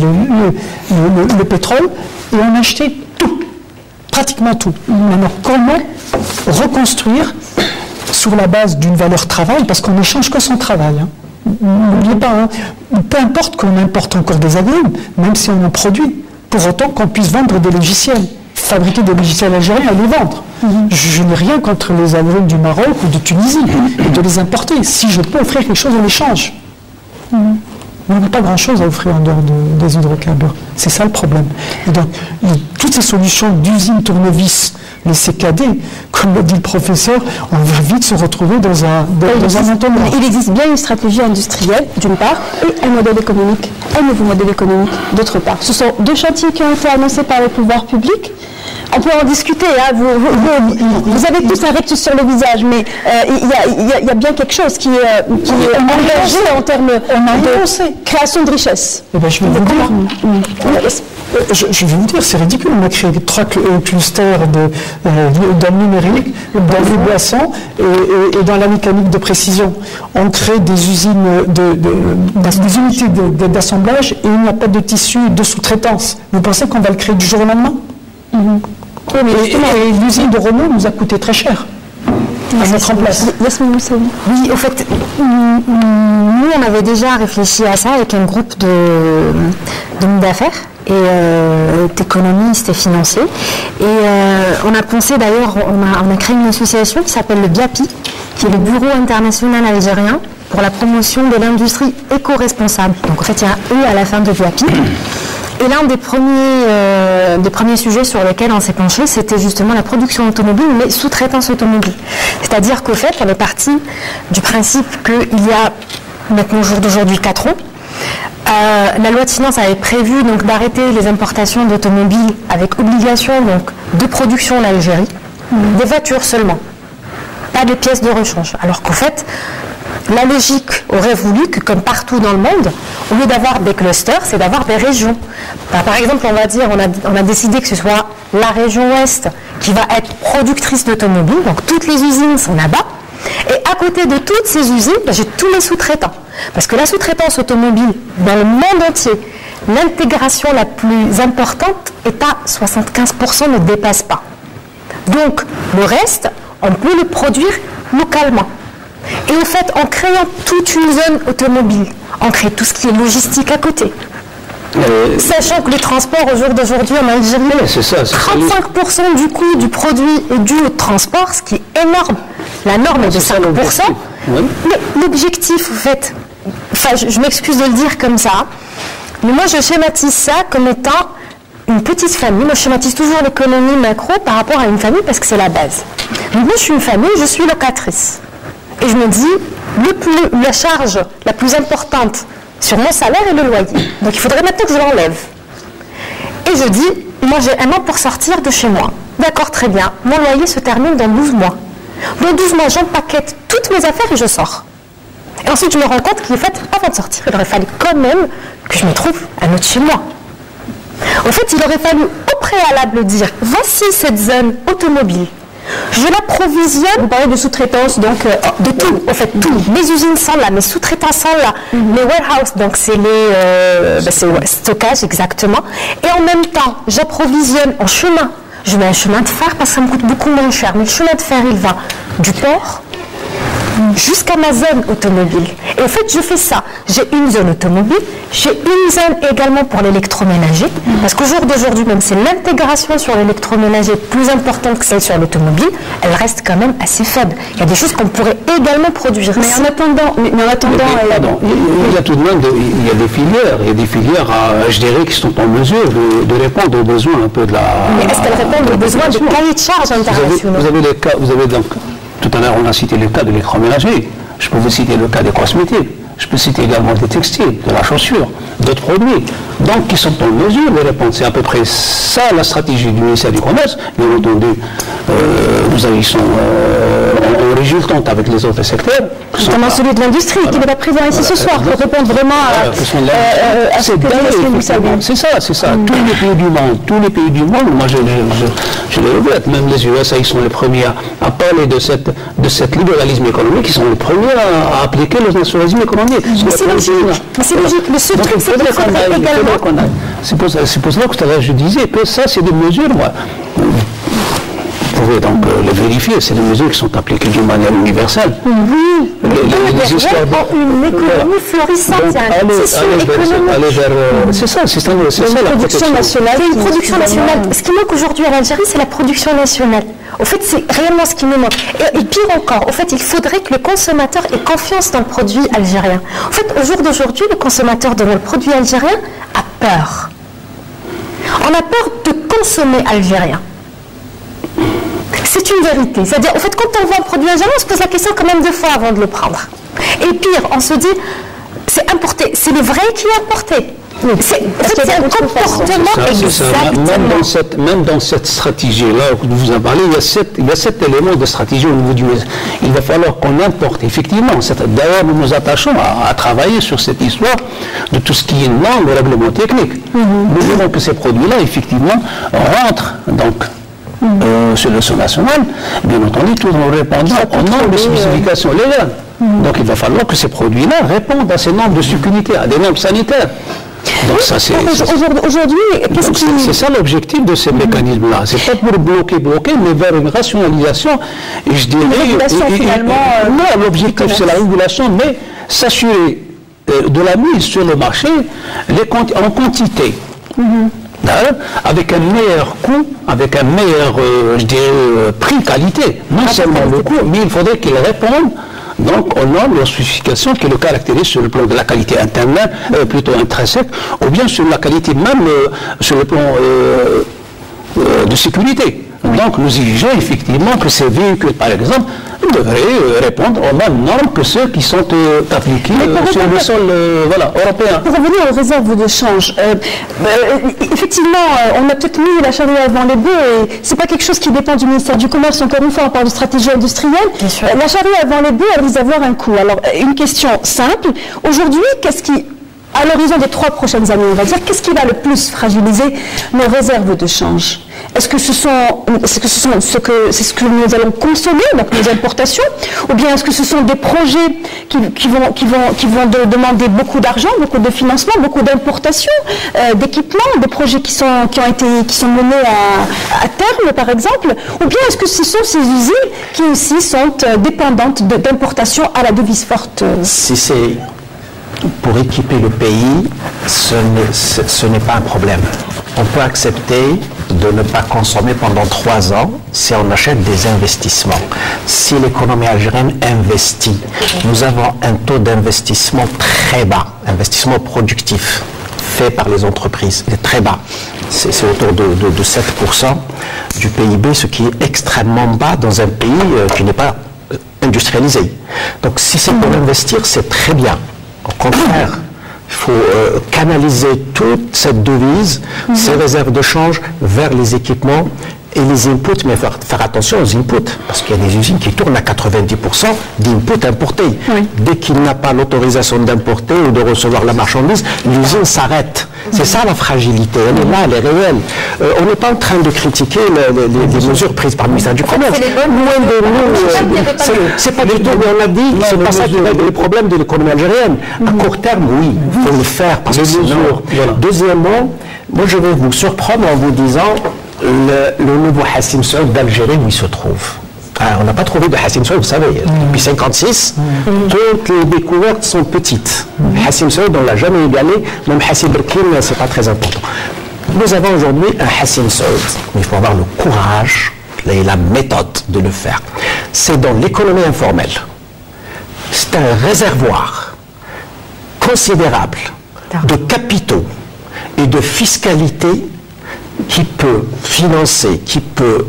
le pétrole, et on achetait tout. Pratiquement tout. Maintenant, comment reconstruire sur la base d'une valeur travail, parce qu'on n'échange que son travail. N'oubliez pas, peu importe qu'on importe encore des agrumes, même si on en produit, pour autant qu'on puisse vendre des logiciels, fabriquer des logiciels algériens et les vendre. Je n'ai rien contre les agrumes du Maroc ou de Tunisie, et de les importer. Si je peux offrir quelque chose en échange. On n'a pas grand-chose à offrir en dehors des hydrocarbures. C'est ça le problème. Et donc, toutes ces solutions d'usines tournevis, les CKD, comme le dit le professeur, on va vite se retrouver dans un entonnoir. Il existe bien une stratégie industrielle, d'une part, et un modèle économique, un nouveau modèle économique, d'autre part. Ce sont deux chantiers qui ont été annoncés par les pouvoirs publics. On peut en discuter, hein. Vous avez tous un rectus sur le visage, mais il y a bien quelque chose qui est engagé en termes de création de richesse. Eh bien, je vais vous dire, c'est ridicule. On a créé 3 clusters dans le numérique, dans les boissons et dans la mécanique de précision. On crée des usines, des unités d'assemblage et il n'y a pas de tissu de sous-traitance. Vous pensez qu'on va le créer du jour au lendemain? Oui, et l'usine de Renault nous a coûté très cher à mettre en place. Oui, au fait, nous, on avait déjà réfléchi à ça avec un groupe d'hommes d'affaires et d'économistes et financiers. Et on a pensé d'ailleurs, on a créé une association qui s'appelle le BIAPI, qui est le Bureau international algérien pour la promotion de l'industrie éco-responsable. Donc en fait, il y a un E à la fin de BIAPI. Et l'un des premiers sujets sur lesquels on s'est penché, c'était justement la production automobile, mais sous-traitance automobile. C'est-à-dire qu'au fait, on est parti du principe qu'il y a maintenant au jour d'aujourd'hui 4 ans, la loi de finances avait prévu donc d'arrêter les importations d'automobiles avec obligation donc de production en Algérie, des voitures seulement, pas de pièces de rechange. Alors qu'au fait, la logique aurait voulu que, comme partout dans le monde, au lieu d'avoir des clusters, c'est d'avoir des régions. Par exemple, on va dire, on a décidé que ce soit la région ouest qui va être productrice d'automobiles, donc toutes les usines sont là-bas. Et à côté de toutes ces usines, j'ai tous les sous-traitants. Parce que la sous-traitance automobile, dans le monde entier, l'intégration la plus importante est à 75%, ne dépasse pas. Donc, le reste, on peut le produire localement. Et au fait, en créant toute une zone automobile, on crée tout ce qui est logistique à côté. Sachant que le transport au jour d'aujourd'hui en Algérie, 35% du coût du produit est dû au transport, ce qui est énorme. La norme est de 5%. Mais l'objectif, en fait, je m'excuse de le dire comme ça, mais moi je schématise ça comme étant une petite famille. Moi je schématise toujours l'économie macro par rapport à une famille parce que c'est la base. Donc moi je suis une famille, je suis locatrice. Et je me dis, la charge la plus importante sur mon salaire est le loyer. Donc il faudrait maintenant que je l'enlève. Et je dis, moi j'ai un an pour sortir de chez moi. D'accord, très bien. Mon loyer se termine dans 12 mois. Dans 12 mois, j'empaquette toutes mes affaires et je sors. Et ensuite, je me rends compte qu'en fait, avant de sortir, il aurait fallu quand même que je me trouve un autre chez moi. En fait, il aurait fallu au préalable dire, voici cette zone automobile. Je l'approvisionne. Vous parlez de sous-traitance, donc de tout, en fait, tout. Mes usines sont là, mes sous-traitants sont là, mes warehouses, donc c'est les stockages exactement. Et en même temps, j'approvisionne en chemin. Je mets un chemin de fer parce que ça me coûte beaucoup moins cher. Mais le chemin de fer, il va du port jusqu'à ma zone automobile. Et en fait, je fais ça. J'ai une zone automobile, j'ai une zone également pour l'électroménager, parce qu'au jour d'aujourd'hui, même si l'intégration sur l'électroménager est plus importante que celle sur l'automobile, elle reste quand même assez faible. Il y a des choses qu'on pourrait également produire. Mais en attendant, il y a tout de même il y a des filières, je dirais, qui sont en mesure de répondre aux besoins un peu de la... Mais est-ce qu'elles répondent aux besoins de cahier de charges internationaux? Vous avez donc, tout à l'heure, on a cité le cas de l'électroménager. Je peux vous citer le cas des cosmétiques. Je peux citer également des textiles, de la chaussure, d'autres produits. Donc, qui sont en mesure de répondre. C'est à peu près ça la stratégie du ministère du Commerce. Bien entendu, ils sont en résultante avec les autres secteurs. Notamment celui de l'industrie, qui n'est pas présent ici ce soir, pour répondre vraiment à ce que vous savez. C'est ça. Tous les pays du monde, moi je les regrette. Même les USA, ils sont les premiers à parler de cette libéralisme économique, ils sont les premiers à appliquer le nationalisme économique. Mais c'est logique. Mais ce truc, c'est qu'il faudrait également... C'est pour ça que tout à l'heure je disais que ça, c'est des mesures, vous pouvez donc les vérifier, c'est des mesures qui sont appliquées d'une manière universelle. Oui, une économie florissante, c'est ça la production nationale. C'est une production nationale. Ce qui manque aujourd'hui à l'Algérie, c'est la production nationale. Au fait, c'est réellement ce qui nous manque. Et pire encore, au fait, il faudrait que le consommateur ait confiance dans le produit algérien. En fait, au jour d'aujourd'hui, le consommateur devant le produit algérien a peur. On a peur de consommer algérien. C'est une vérité. C'est-à-dire, en fait, quand on voit un produit algérien, on se pose la question quand même 2 fois avant de le prendre. Et pire, on se dit, c'est importé. C'est le vrai qui est importé. C'est un comportement exactement. Même dans cette stratégie-là que vous en parlez, il y a 7 éléments de stratégie au niveau du... Il va falloir qu'on importe, effectivement. D'ailleurs, nous nous attachons à travailler sur cette histoire de tout ce qui est normes, règlements techniques. Nous voulons que ces produits-là, effectivement, rentrent donc sur le sol national, bien entendu, tout en répondant aux normes de spécification légale. Donc il va falloir que ces produits-là répondent à ces normes de sécurité, à des normes sanitaires. Donc ça, c'est ça l'objectif de ces mécanismes-là. C'est pas pour bloquer, mais vers une rationalisation. Et je dirais, non, l'objectif c'est la régulation, mais s'assurer de la mise sur le marché en quantité. Avec un meilleur coût, avec un meilleur prix-qualité. Non seulement le coût, mais il faudrait qu'il réponde donc aux normes et aux spécifications qui le caractérisent sur le plan de la qualité interne, plutôt intrinsèque, ou bien sur la qualité même sur le plan de sécurité. Donc nous exigeons effectivement que ces véhicules, par exemple, devraient répondre aux mêmes normes que ceux qui sont appliqués sur le sol européen. Pour revenir aux réserves de change, effectivement, on a peut-être mis la charrue avant les bœufs, et c'est pas quelque chose qui dépend du ministère du Commerce. Encore une fois, on parle de stratégie industrielle. La charrue avant les bœufs, elle risque d'avoir un coût. Alors, une question simple. Aujourd'hui, qu'est-ce qui, à l'horizon des 3 prochaines années, on va dire, qu'est-ce qui va le plus fragiliser nos réserves de change? Est-ce que c'est ce que nous allons consommer, donc nos importations, ou bien est-ce que ce sont des projets qui vont demander beaucoup d'argent, beaucoup de financement, beaucoup d'importations, d'équipements, des projets qui sont menés à terme, par exemple, ou bien est-ce que ce sont ces usines qui aussi sont dépendantes d'importations à la devise forte? Si c'est pour équiper le pays, ce n'est pas un problème. On peut accepter de ne pas consommer pendant 3 ans si on achète des investissements. Si l'économie algérienne investit, nous avons un taux d'investissement très bas, investissement productif fait par les entreprises, il est très bas. C'est autour de 7% du PIB, ce qui est extrêmement bas dans un pays qui n'est pas industrialisé. Donc si c'est pour investir, c'est très bien. Au contraire, il faut canaliser toute cette devise, ces réserves de change vers les équipements Et les inputs, mais faire attention aux inputs, parce qu'il y a des usines qui tournent à 90% d'inputs importés. Oui. Dès qu'il n'a pas l'autorisation d'importer ou de recevoir la marchandise, l'usine s'arrête. C'est ça la fragilité, elle est là, elle est réelle. On n'est pas en train de critiquer les mesures prises par le ministère du Commerce. Loin de nous, c'est pas du tout, mais on a dit, c'est pas ça qui règle les problèmes de l'économie algérienne. À court terme, oui, il faut le faire, parce que sinon... Deuxièmement, moi je vais vous surprendre en vous disant le nouveau Hassim Saoud d'Algérie où il se trouve. Alors, on n'a pas trouvé de Hassim Saoud, vous savez, depuis 1956, toutes les découvertes sont petites. Hassim Saoud, on ne l'a jamais égalé, même Hassim Berkin, ce n'est pas très important. Nous avons aujourd'hui un Hassim Saoud, mais il faut avoir le courage et la méthode de le faire. C'est dans l'économie informelle. C'est un réservoir considérable de capitaux et de fiscalité qui peut financer, qui peut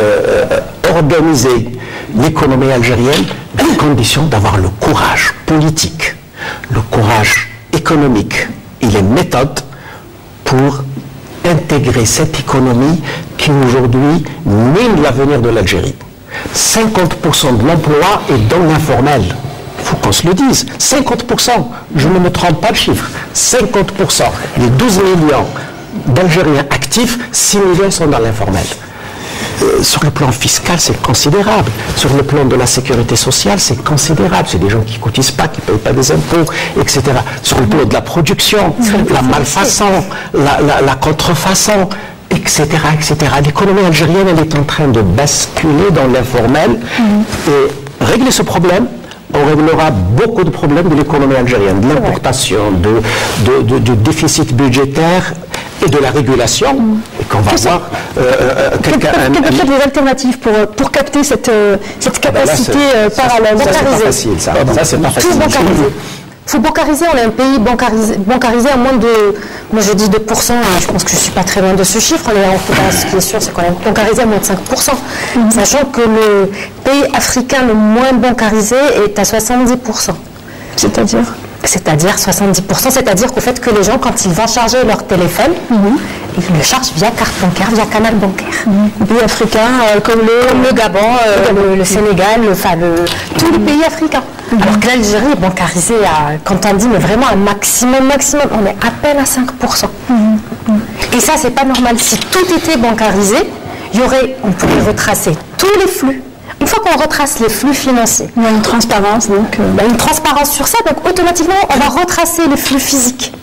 organiser l'économie algérienne à condition d'avoir le courage politique, le courage économique et les méthodes pour intégrer cette économie qui aujourd'hui mine l'avenir de l'Algérie. 50% de l'emploi est dans l'informel. Il faut qu'on se le dise. 50%, je ne me trompe pas de chiffre. 50%. Les 12 millions d'Algériens actifs, 6 millions sont dans l'informel. Sur le plan fiscal, c'est considérable. Sur le plan de la sécurité sociale, c'est considérable. C'est des gens qui ne cotisent pas, qui ne payent pas des impôts, etc. Sur le plan de la production, la malfaçon, la contrefaçon, etc., etc. L'économie algérienne, elle est en train de basculer dans l'informel. Et régler ce problème, on réglera beaucoup de problèmes de l'économie algérienne, de l'importation, du déficit budgétaire et de la régulation, et qu'on va voir quelles sont les alternatives pour capter cette capacité parallèle. Ça, c'est pas facile, ça. Ça, c'est pas facile. Tout bancariser. Il faut bancariser, on est un pays bancarisé à moins de, moi je dis 2%, je pense que je ne suis pas très loin de ce chiffre, ce qui est sûr c'est qu'on est bancarisé à moins de 5%, sachant que le pays africain le moins bancarisé est à 70%. C'est-à-dire 70%, c'est-à-dire qu'au fait que les gens, quand ils vont charger leur téléphone, ils le chargent via carte bancaire, via canal bancaire. Les pays africains comme le Gabon, le Sénégal, tous les pays africains. Alors que l'Algérie est bancarisée à, quand on dit, mais vraiment un maximum, on est à peine à 5%. Et ça, c'est pas normal. Si tout était bancarisé, on pourrait retracer tous les flux. Une fois qu'on retrace les flux financiers, il y a une transparence, donc une transparence sur ça, donc automatiquement on va retracer les flux physiques.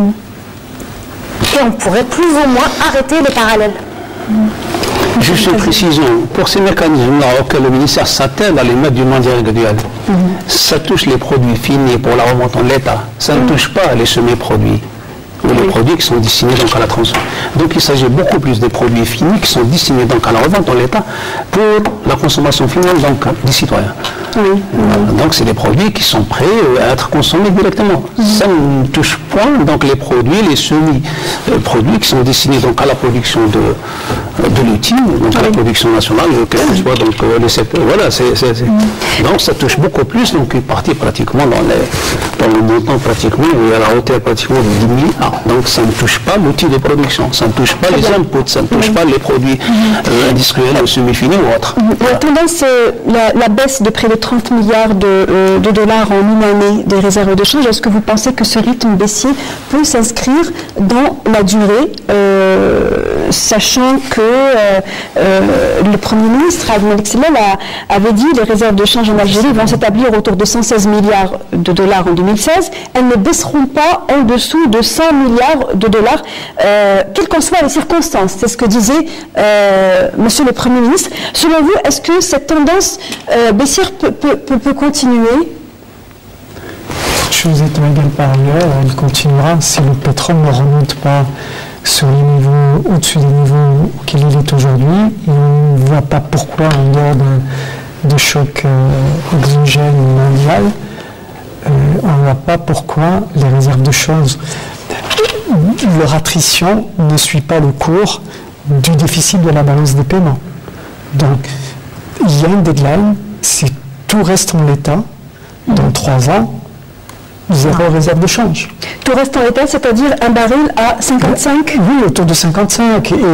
Et on pourrait plus ou moins arrêter les parallèles. Juste une précision, pour ces mécanismes-là auxquels le ministère s'attelle à les mettre d'une manière individuelle, ça touche les produits finis pour la remontée de l'État, ça ne touche pas les semi-produits. Ou les produits qui sont destinés donc à la transformation. Donc il s'agit beaucoup plus des produits finis qui sont destinés donc à la revente dans l'État pour la consommation finale donc des citoyens. Donc c'est des produits qui sont prêts à être consommés directement. Ça ne touche pas donc les produits, les semi-produits qui sont destinés donc à la production de l'outil, donc à la production nationale, quel que soit donc le secteur. Voilà, donc ça touche beaucoup plus, donc une partie pratiquement dans le montant pratiquement et à la hauteur pratiquement de 10 milliards. Donc ça ne touche pas l'outil de production, ça ne touche pas les inputs, ça ne touche pas les produits industriels ou semi-finis ou autres. La tendance, c'est la baisse de près de 30 milliards de dollars en une année des réserves de change. Est-ce que vous pensez que ce rythme baissier peut s'inscrire dans la durée, sachant que le Premier ministre, Abdelmalek Sellal, avait dit que les réserves de change en Algérie vont s'établir autour de 116 milliards de dollars en 2016. Elles ne baisseront pas en dessous de 100 milliards de dollars, quelles qu'en soient les circonstances. C'est ce que disait Monsieur le Premier ministre. Selon vous, est-ce que cette tendance baissière peut continuer? Chose étant égale par ailleurs, elle continuera si le pétrole ne remonte pas sur les niveaux, au-dessus des niveaux auxquels il est aujourd'hui. Et on ne voit pas pourquoi, en dehors de choc exogène mondial, on ne voit pas pourquoi les réserves de change, leur attrition ne suit pas le cours du déficit de la balance des paiements. Donc, il y a une deadline, si tout reste en l'état, dans 3 ans, Zéro réserve de change. Tout reste en l'état, c'est-à-dire un baril à 55? Oui, autour de 55 et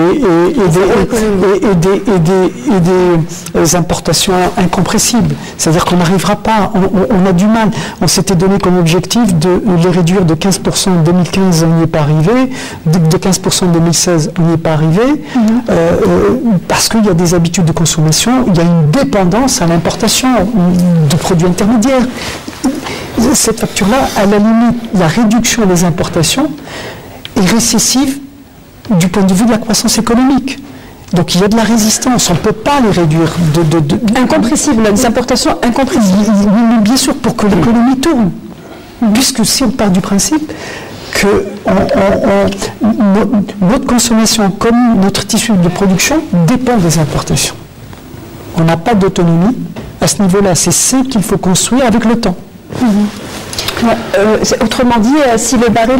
des importations incompressibles. C'est-à-dire qu'on n'arrivera pas, on a du mal. On s'était donné comme objectif de les réduire de 15% en 2015, on n'y est pas arrivé, de 15% en 2016, on n'y est pas arrivé, parce qu'il y a des habitudes de consommation, il y a une dépendance à l'importation de produits intermédiaires. Cette facture-là, à la limite, la réduction des importations est récessive du point de vue de la croissance économique. Donc il y a de la résistance, on ne peut pas les réduire. Incompressibles, des importations incompressibles. Mais bien sûr, pour que l'économie tourne. Puisque si on part du principe que notre consommation, comme notre tissu de production, dépend des importations. On n'a pas d'autonomie à ce niveau-là. C'est ce qu'il faut construire avec le temps. Autrement dit, si le baril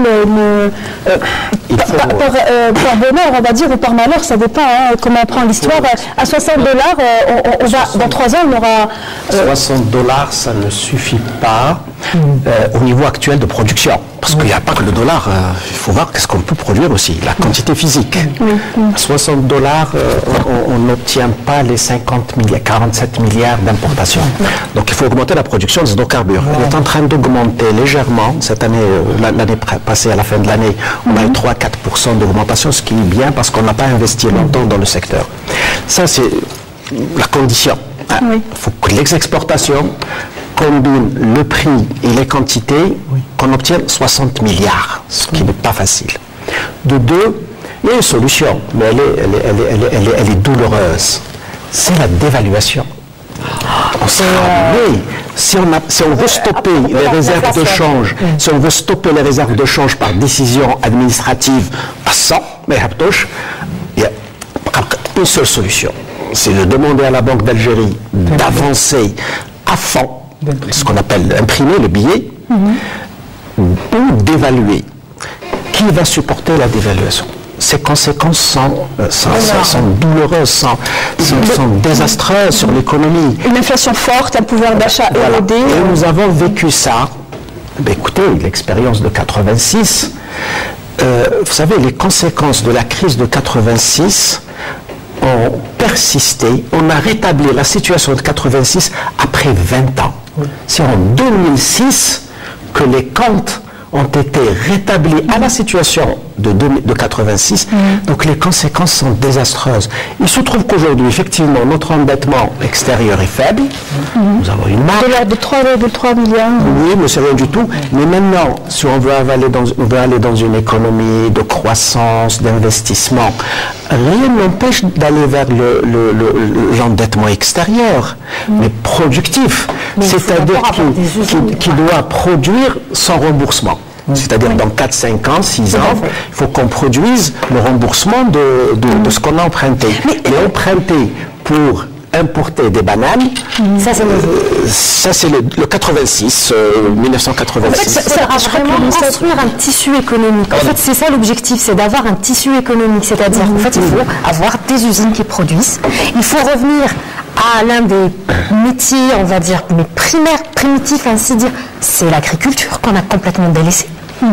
par bonheur, on va dire, ou par malheur, ça dépend comment on prend l'histoire, à 60 $, on va, dans 3 ans, on aura... 60 $, ça ne suffit pas au niveau actuel de production. Parce qu'il n'y a pas que le dollar, il faut voir qu'est-ce qu'on peut produire aussi, la quantité physique. À 60 $, on n'obtient pas les 47 milliards d'importations. Donc il faut augmenter la production des hydrocarbures. On est en train d'augmenter légèrement. Cette année, l'année passée, à la fin de l'année, on a eu 3-4% d'augmentation, ce qui est bien parce qu'on n'a pas investi longtemps dans le secteur. Ça, c'est la condition. Il faut que les exportations combinent le prix et les quantités, qu'on obtienne 60 milliards, ce qui n'est pas facile. De deux, il y a une solution, mais elle est douloureuse. C'est la dévaluation. On sera amené, si on veut stopper les réserves de change, si on veut stopper les réserves de change par décision administrative à 100, mais il y a une seule solution. C'est de demander à la Banque d'Algérie d'avancer à fond, ce qu'on appelle imprimer le billet, ou d'évaluer. Qui va supporter la dévaluation? Ces conséquences sont douloureuses, sont désastreuses sur l'économie. Une inflation forte, un pouvoir d'achat érodé. Et nous avons vécu ça. Ben écoutez, l'expérience de 86, vous savez, les conséquences de la crise de 86 ont persisté. On a rétabli la situation de 86 après 20 ans. C'est en 2006 que les comptes ont été rétablis à la situation de 86, donc les conséquences sont désastreuses. Il se trouve qu'aujourd'hui, effectivement, notre endettement extérieur est faible, nous avons une marge. De l'ordre de 3,3 milliards. Oui, mais c'est rien du tout. Mais maintenant, si on veut aller dans une économie de croissance, d'investissement, rien n'empêche d'aller vers l'endettement extérieur, mais productif, c'est-à-dire qui doit produire son remboursement. C'est-à-dire dans 4, 5 ans, 6 ans, il faut qu'on produise le remboursement de ce qu'on a emprunté. Mais emprunter pour importer des bananes, ça c'est le 86, 1986. En fait, ça sert à vraiment construire un tissu économique. En fait, c'est ça l'objectif, c'est d'avoir un tissu économique. C'est-à-dire qu'en fait, il faut avoir des usines qui produisent. Il faut revenir à l'un des métiers, on va dire, mais primaires, primitifs, ainsi dire, c'est l'agriculture qu'on a complètement délaissée.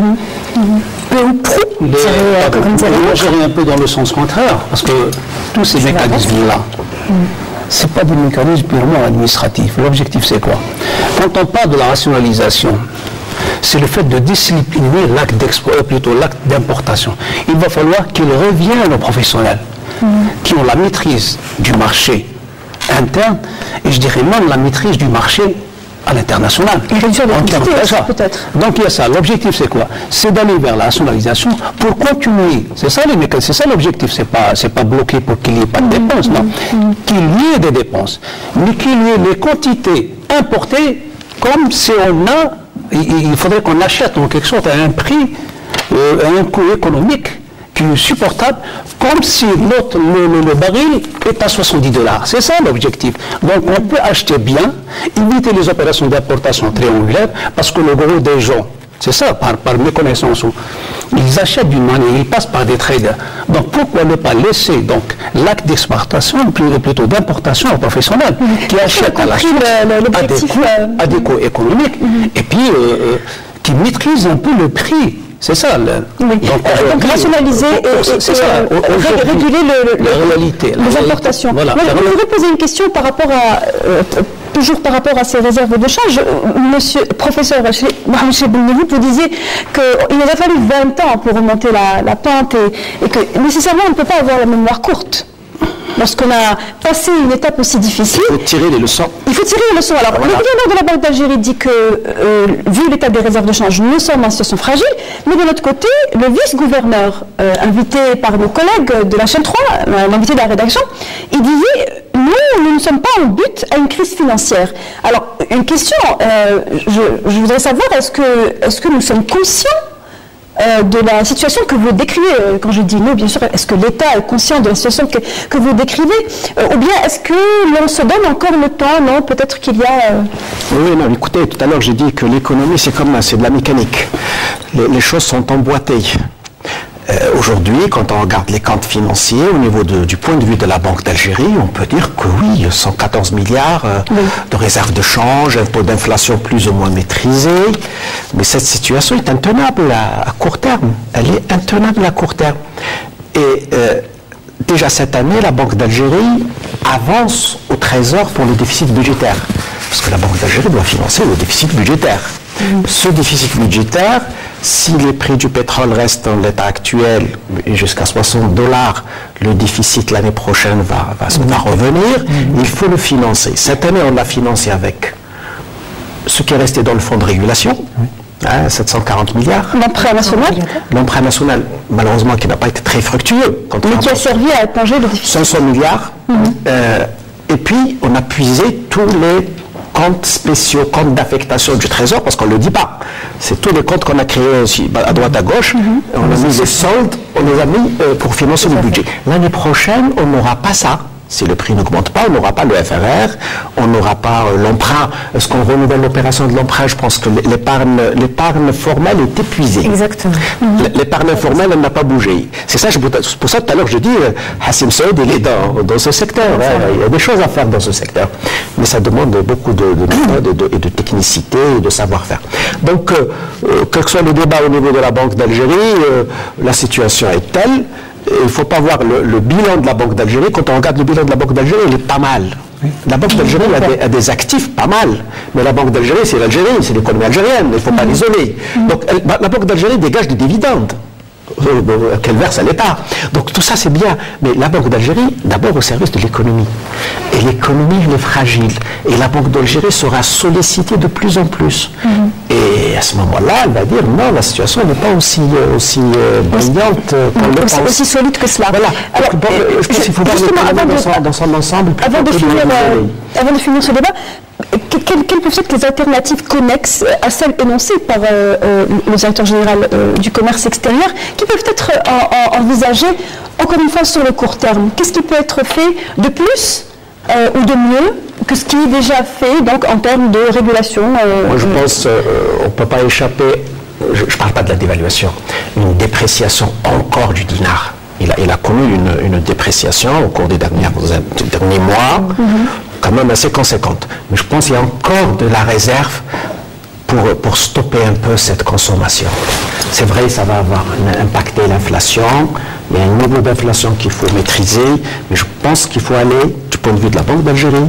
Peu ou prou, moi j'irais un peu dans le sens contraire, parce que tous ces mécanismes-là, ce n'est pas des mécanismes purement administratifs. L'objectif, c'est quoi? Quand on parle de la rationalisation, c'est le fait de discipliner l'acte d'importation. Il va falloir qu'il revienne aux professionnels qui ont la maîtrise du marché interne et je dirais même la maîtrise du marché à l'international. Et réduire les quantités, peut-être. Donc il y a ça. L'objectif c'est quoi? C'est d'aller vers la rationalisation pour continuer. C'est ça les mécanismes, c'est ça l'objectif. C'est pas bloqué pour qu'il n'y ait pas de dépenses, non. Qu'il y ait des dépenses, mais qu'il y ait les quantités importées comme si on a. Il faudrait qu'on achète en quelque sorte à un prix, à un coût économique qui est supportable, comme si le baril est à 70 $. C'est ça l'objectif. Donc on peut acheter bien, éviter les opérations d'importation triangulaires, parce que le gros des gens, c'est ça, par méconnaissance, ils achètent d'une manière, ils passent par des traders. Donc pourquoi ne pas laisser l'acte d'exportation, plutôt d'importation aux professionnels, qui achètent à la source à des coûts économiques, et puis qui maîtrise un peu le prix. C'est ça. Donc rationaliser et réguler les importations. Voilà. Moi, je voudrais poser une question par rapport à... toujours par rapport à ces réserves de change, monsieur professeur Mohamed Chebelnevout, vous disiez qu'il nous a fallu 20 ans pour remonter la pente et que nécessairement on ne peut pas avoir la mémoire courte. Lorsqu'on a passé une étape aussi difficile, il faut tirer les leçons. Il faut tirer les leçons. Alors, le gouverneur de la Banque d'Algérie dit que, vu l'état des réserves de change, nous sommes en situation fragile, mais de l'autre côté, le vice-gouverneur, invité par nos collègues de la chaîne 3, l'invité de la rédaction, il disait, nous ne sommes pas en but à une crise financière. Alors, une question, je voudrais savoir, est-ce que nous sommes conscients de la situation que vous décrivez? Quand je dis nous, bien sûr, est-ce que l'État est conscient de la situation que vous décrivez, ou bien est-ce que l'on se donne encore le temps? Non, peut-être qu'il y a... Oui, non, écoutez, tout à l'heure j'ai dit que l'économie c'est de la mécanique. Les choses sont emboîtées. Aujourd'hui, quand on regarde les comptes financiers, au niveau du point de vue de la Banque d'Algérie, on peut dire que oui, 114 milliards de réserves de change, un taux d'inflation plus ou moins maîtrisé, mais cette situation est intenable à court terme. Elle est intenable à court terme. Et déjà cette année, la Banque d'Algérie avance au Trésor pour le déficit budgétaire, parce que la Banque d'Algérie doit financer le déficit budgétaire. Ce déficit budgétaire, si les prix du pétrole restent dans l'état actuel jusqu'à $60, le déficit l'année prochaine va revenir, il faut le financer. Cette année, on l'a financé avec ce qui est resté dans le fonds de régulation, 740 milliards. L'emprunt national. L'emprunt national, malheureusement, qui n'a pas été très fructueux. Mais qui a servi à éponger le déficit. 500 milliards. Et puis, on a puisé tous les comptes spéciaux, comptes d'affectation du Trésor, parce qu'on ne le dit pas. C'est tous les comptes qu'on a créés aussi, à droite, à gauche. On a mis les soldes, on les a mis pour financer le budget. L'année prochaine, on n'aura pas ça. Si le prix n'augmente pas, on n'aura pas le FRR, on n'aura pas l'emprunt. Est-ce qu'on renouvelle l'opération de l'emprunt? Je pense que l'épargne formelle est épuisée. Exactement. L'épargne informelle, elle n'a pas bougé. C'est ça, pour ça tout à l'heure, je dis, Hassim Saoud, il est dans ce secteur. Il y a des choses à faire dans ce secteur. Mais ça demande beaucoup de méthode et de technicité et de savoir-faire. Donc, quel que soit le débat au niveau de la Banque d'Algérie, la situation est telle. Il ne faut pas voir le bilan de la Banque d'Algérie. Quand on regarde le bilan de la Banque d'Algérie, il est pas mal. La Banque d'Algérie a des actifs pas mal. Mais la Banque d'Algérie, c'est l'Algérie, c'est l'économie algérienne. Il ne faut pas l'isoler. Donc la Banque d'Algérie dégage des dividendes qu'elle verse à l'État. Donc tout ça c'est bien, mais la Banque d'Algérie, d'abord au service de l'économie. Et l'économie, elle est fragile. Et la Banque d'Algérie sera sollicitée de plus en plus. Et à ce moment-là, elle va dire non, la situation n'est pas aussi brillante qu'on le pense. Aussi solide que cela. Voilà. Alors, je pense qu'il faut voir l'économie dans son ensemble. Avant de finir ce débat, quelles peuvent être les alternatives connexes à celles énoncées par le directeur général du commerce extérieur, qui peuvent être envisagées, encore une fois, sur le court terme? Qu'est-ce qui peut être fait de plus ou de mieux que ce qui est déjà fait, donc en termes de régulation? Moi, je pense qu'on ne peut pas échapper, je ne parle pas de la dévaluation, une dépréciation encore du dinar. Il a connu une dépréciation au cours des derniers mois, quand même assez conséquente. Mais je pense qu'il y a encore de la réserve pour stopper un peu cette consommation. C'est vrai, ça va avoir impacté l'inflation, il y a un niveau d'inflation qu'il faut maîtriser, mais je pense qu'il faut aller, du point de vue de la Banque d'Algérie,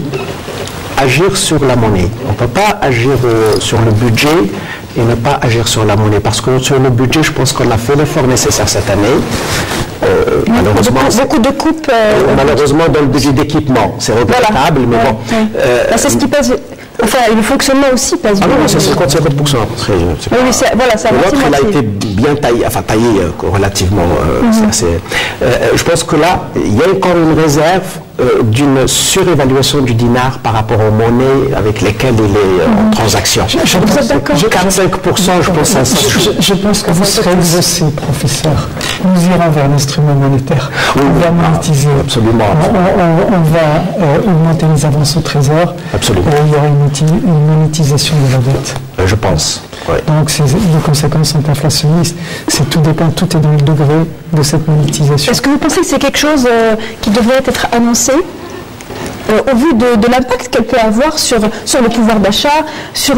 agir sur la monnaie. On ne peut pas agir sur le budget et ne pas agir sur la monnaie, parce que sur le budget, je pense qu'on a fait l'effort nécessaire cette année. Malheureusement, beaucoup de coupes. Malheureusement, dans le budget d'équipement, c'est regrettable, mais bon. C'est ce qui pèse. Enfin, le fonctionnement aussi pèse. Ah non, c'est 50%. Oui, voilà, ça l'autre, il a été bien taillé, relativement. Je pense que là, il y a encore une réserve d'une surévaluation du dinar par rapport aux monnaies avec lesquelles il est en transaction. 4-5%, je pense à ça. Je pense que vous serez exaucé, professeur. Nous irons vers l'instrument monétaire. On va monétiser. Absolument. On va augmenter les avances au trésor. Absolument. Et il y aura une monétisation de la dette. Je pense. Ouais. Donc les conséquences sont inflationnistes. Tout dépend, tout est dans le degré de cette monétisation. Est-ce que vous pensez que c'est quelque chose qui devrait être annoncé au vu de l'impact qu'elle peut avoir sur le pouvoir d'achat, sur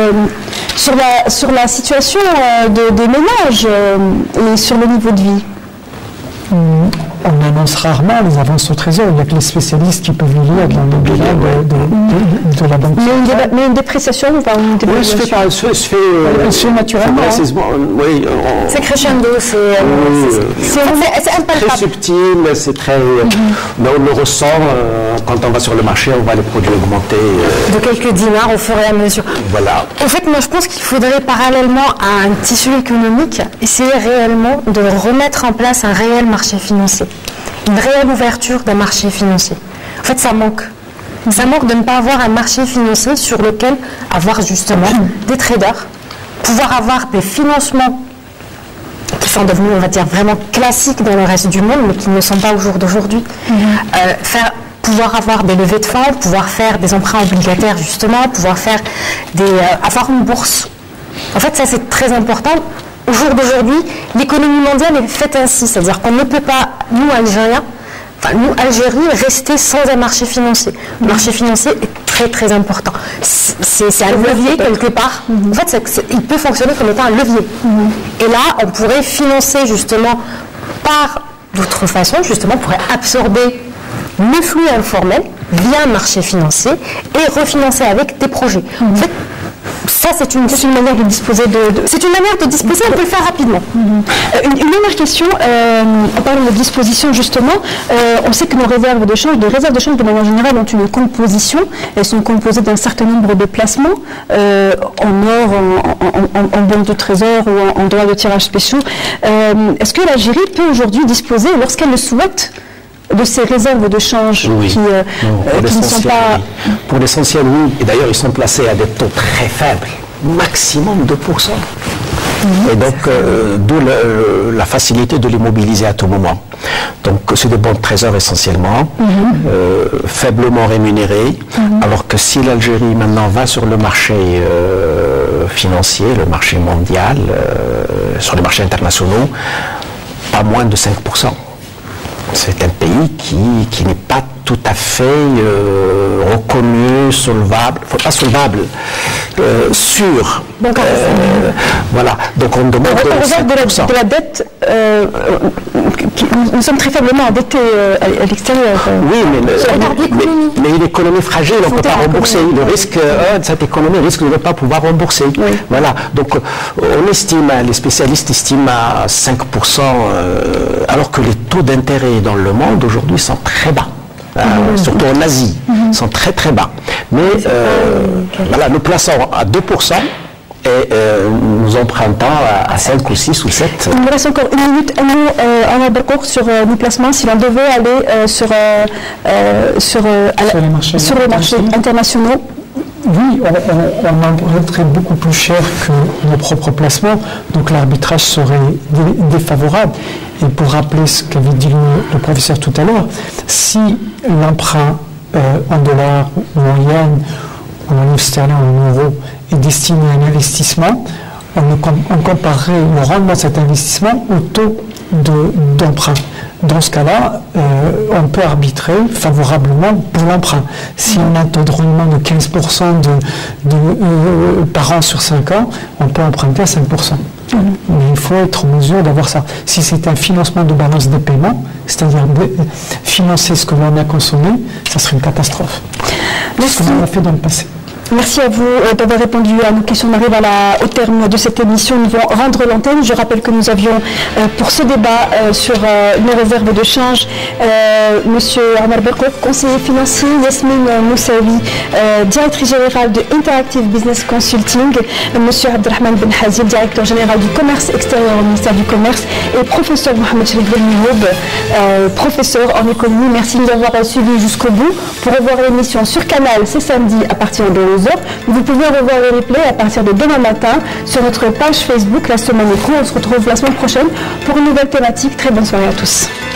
la situation des ménages et sur le niveau de vie? On annonce rarement les avances au trésor. Il n'y a que les spécialistes qui peuvent le lire dans le bilan de la banque. Mais une dépréciation ou pas une dévaluation? Oui, se fait naturellement. Oui, c'est crescendo, c'est très subtil, c'est très. Mais on le ressent quand on va sur le marché, on voit les produits augmenter. De quelques dinars au fur et à mesure. Voilà. En fait, moi je pense qu'il faudrait parallèlement à un tissu économique essayer réellement de remettre en place un réel marché financier. Une réelle ouverture d'un marché financier. En fait, ça manque. Ça manque de ne pas avoir un marché financier sur lequel avoir justement des traders, pouvoir avoir des financements qui sont devenus, on va dire, vraiment classiques dans le reste du monde, mais qui ne sont pas au jour d'aujourd'hui. Pouvoir avoir des levées de fonds, pouvoir faire des emprunts obligataires justement, pouvoir faire avoir une bourse. En fait, ça c'est très important. Au jour d'aujourd'hui, l'économie mondiale est faite ainsi, c'est-à-dire qu'on ne peut pas, nous Algériens, nous Algérie, rester sans un marché financier. Le marché financier est très très important. C'est un levier quelque part. En fait, il peut fonctionner comme étant un levier. Et là, on pourrait financer justement par d'autres façons, justement, on pourrait absorber le flux informel via un marché financier et refinancer avec des projets. En fait, ça, c'est une manière de disposer c'est une manière de disposer, on peut le faire rapidement. Une dernière question, en parlant de disposition justement, on sait que nos réserves de change, de manière générale, ont une composition. Elles sont composées d'un certain nombre de placements, en or, en bons de trésor ou en droits de tirage spéciaux. Est-ce que l'Algérie peut aujourd'hui disposer, lorsqu'elle le souhaite, de ces réserves de change qui ne sont pas... Pour l'essentiel, oui. Et d'ailleurs, ils sont placés à des taux très faibles, maximum 2%. Et donc, d'où la facilité de les mobiliser à tout moment. Donc, c'est des bons de trésor essentiellement, faiblement rémunérés, alors que si l'Algérie maintenant va sur le marché financier, le marché mondial, sur les marchés internationaux, pas moins de 5%. C'est un pays qui n'est pas tout à fait reconnu, solvable, pas solvable, sûr. Donc, voilà. Donc on demande de la dette. Nous sommes très faiblement endettés à l'extérieur. Oui, mais une économie fragile, on ne peut pas rembourser. Le risque de cette économie risque de ne pas pouvoir rembourser. Oui. Voilà. Donc on estime, les spécialistes estiment à 5%, alors que les taux d'intérêt dans le monde aujourd'hui sont très bas. Surtout en Asie, sont très très bas. Mais voilà, nous plaçons à 2% et nous empruntons à 5 ou 6 ou 7. Il nous reste encore une minute, un mot en parcours sur nos placements, si l'on devait aller sur les marchés internationaux. Oui, on emprunterait beaucoup plus cher que nos propres placements, donc l'arbitrage serait défavorable. Et pour rappeler ce qu'avait dit le professeur tout à l'heure, si l'emprunt en dollars ou en yens, ou en livres sterling ou en euros est destiné à un investissement, on comparerait le rendement de cet investissement au taux d'emprunt. Dans ce cas-là, on peut arbitrer favorablement pour l'emprunt. Si on a un taux de rendement de 15% par an sur 5 ans, on peut emprunter à 5%. Mais il faut être en mesure d'avoir ça. Si c'est un financement de balance des paiements, c'est-à-dire financer ce que l'on a consommé, ça serait une catastrophe. Ce qu'on a fait dans le passé. Merci à vous d'avoir répondu à nos questions. On arrive au terme de cette émission. Nous allons rendre l'antenne. Je rappelle que nous avions pour ce débat sur nos réserves de change Monsieur Omar Berkouf, conseiller financier, Yasmine Moussaoui, directrice générale de Interactive Business Consulting, Monsieur Abdelrahman Ben Hazil, directeur général du commerce extérieur au ministère du Commerce, et professeur Mohamed Cherif Ben professeur en économie. Merci de nous avoir suivis jusqu'au bout. Pour revoir l'émission sur Canal, c'est samedi à partir de vous pouvez revoir le replay à partir de demain matin sur notre page Facebook La Semaine Éco. On se retrouve la semaine prochaine pour une nouvelle thématique. Très bonne soirée à tous.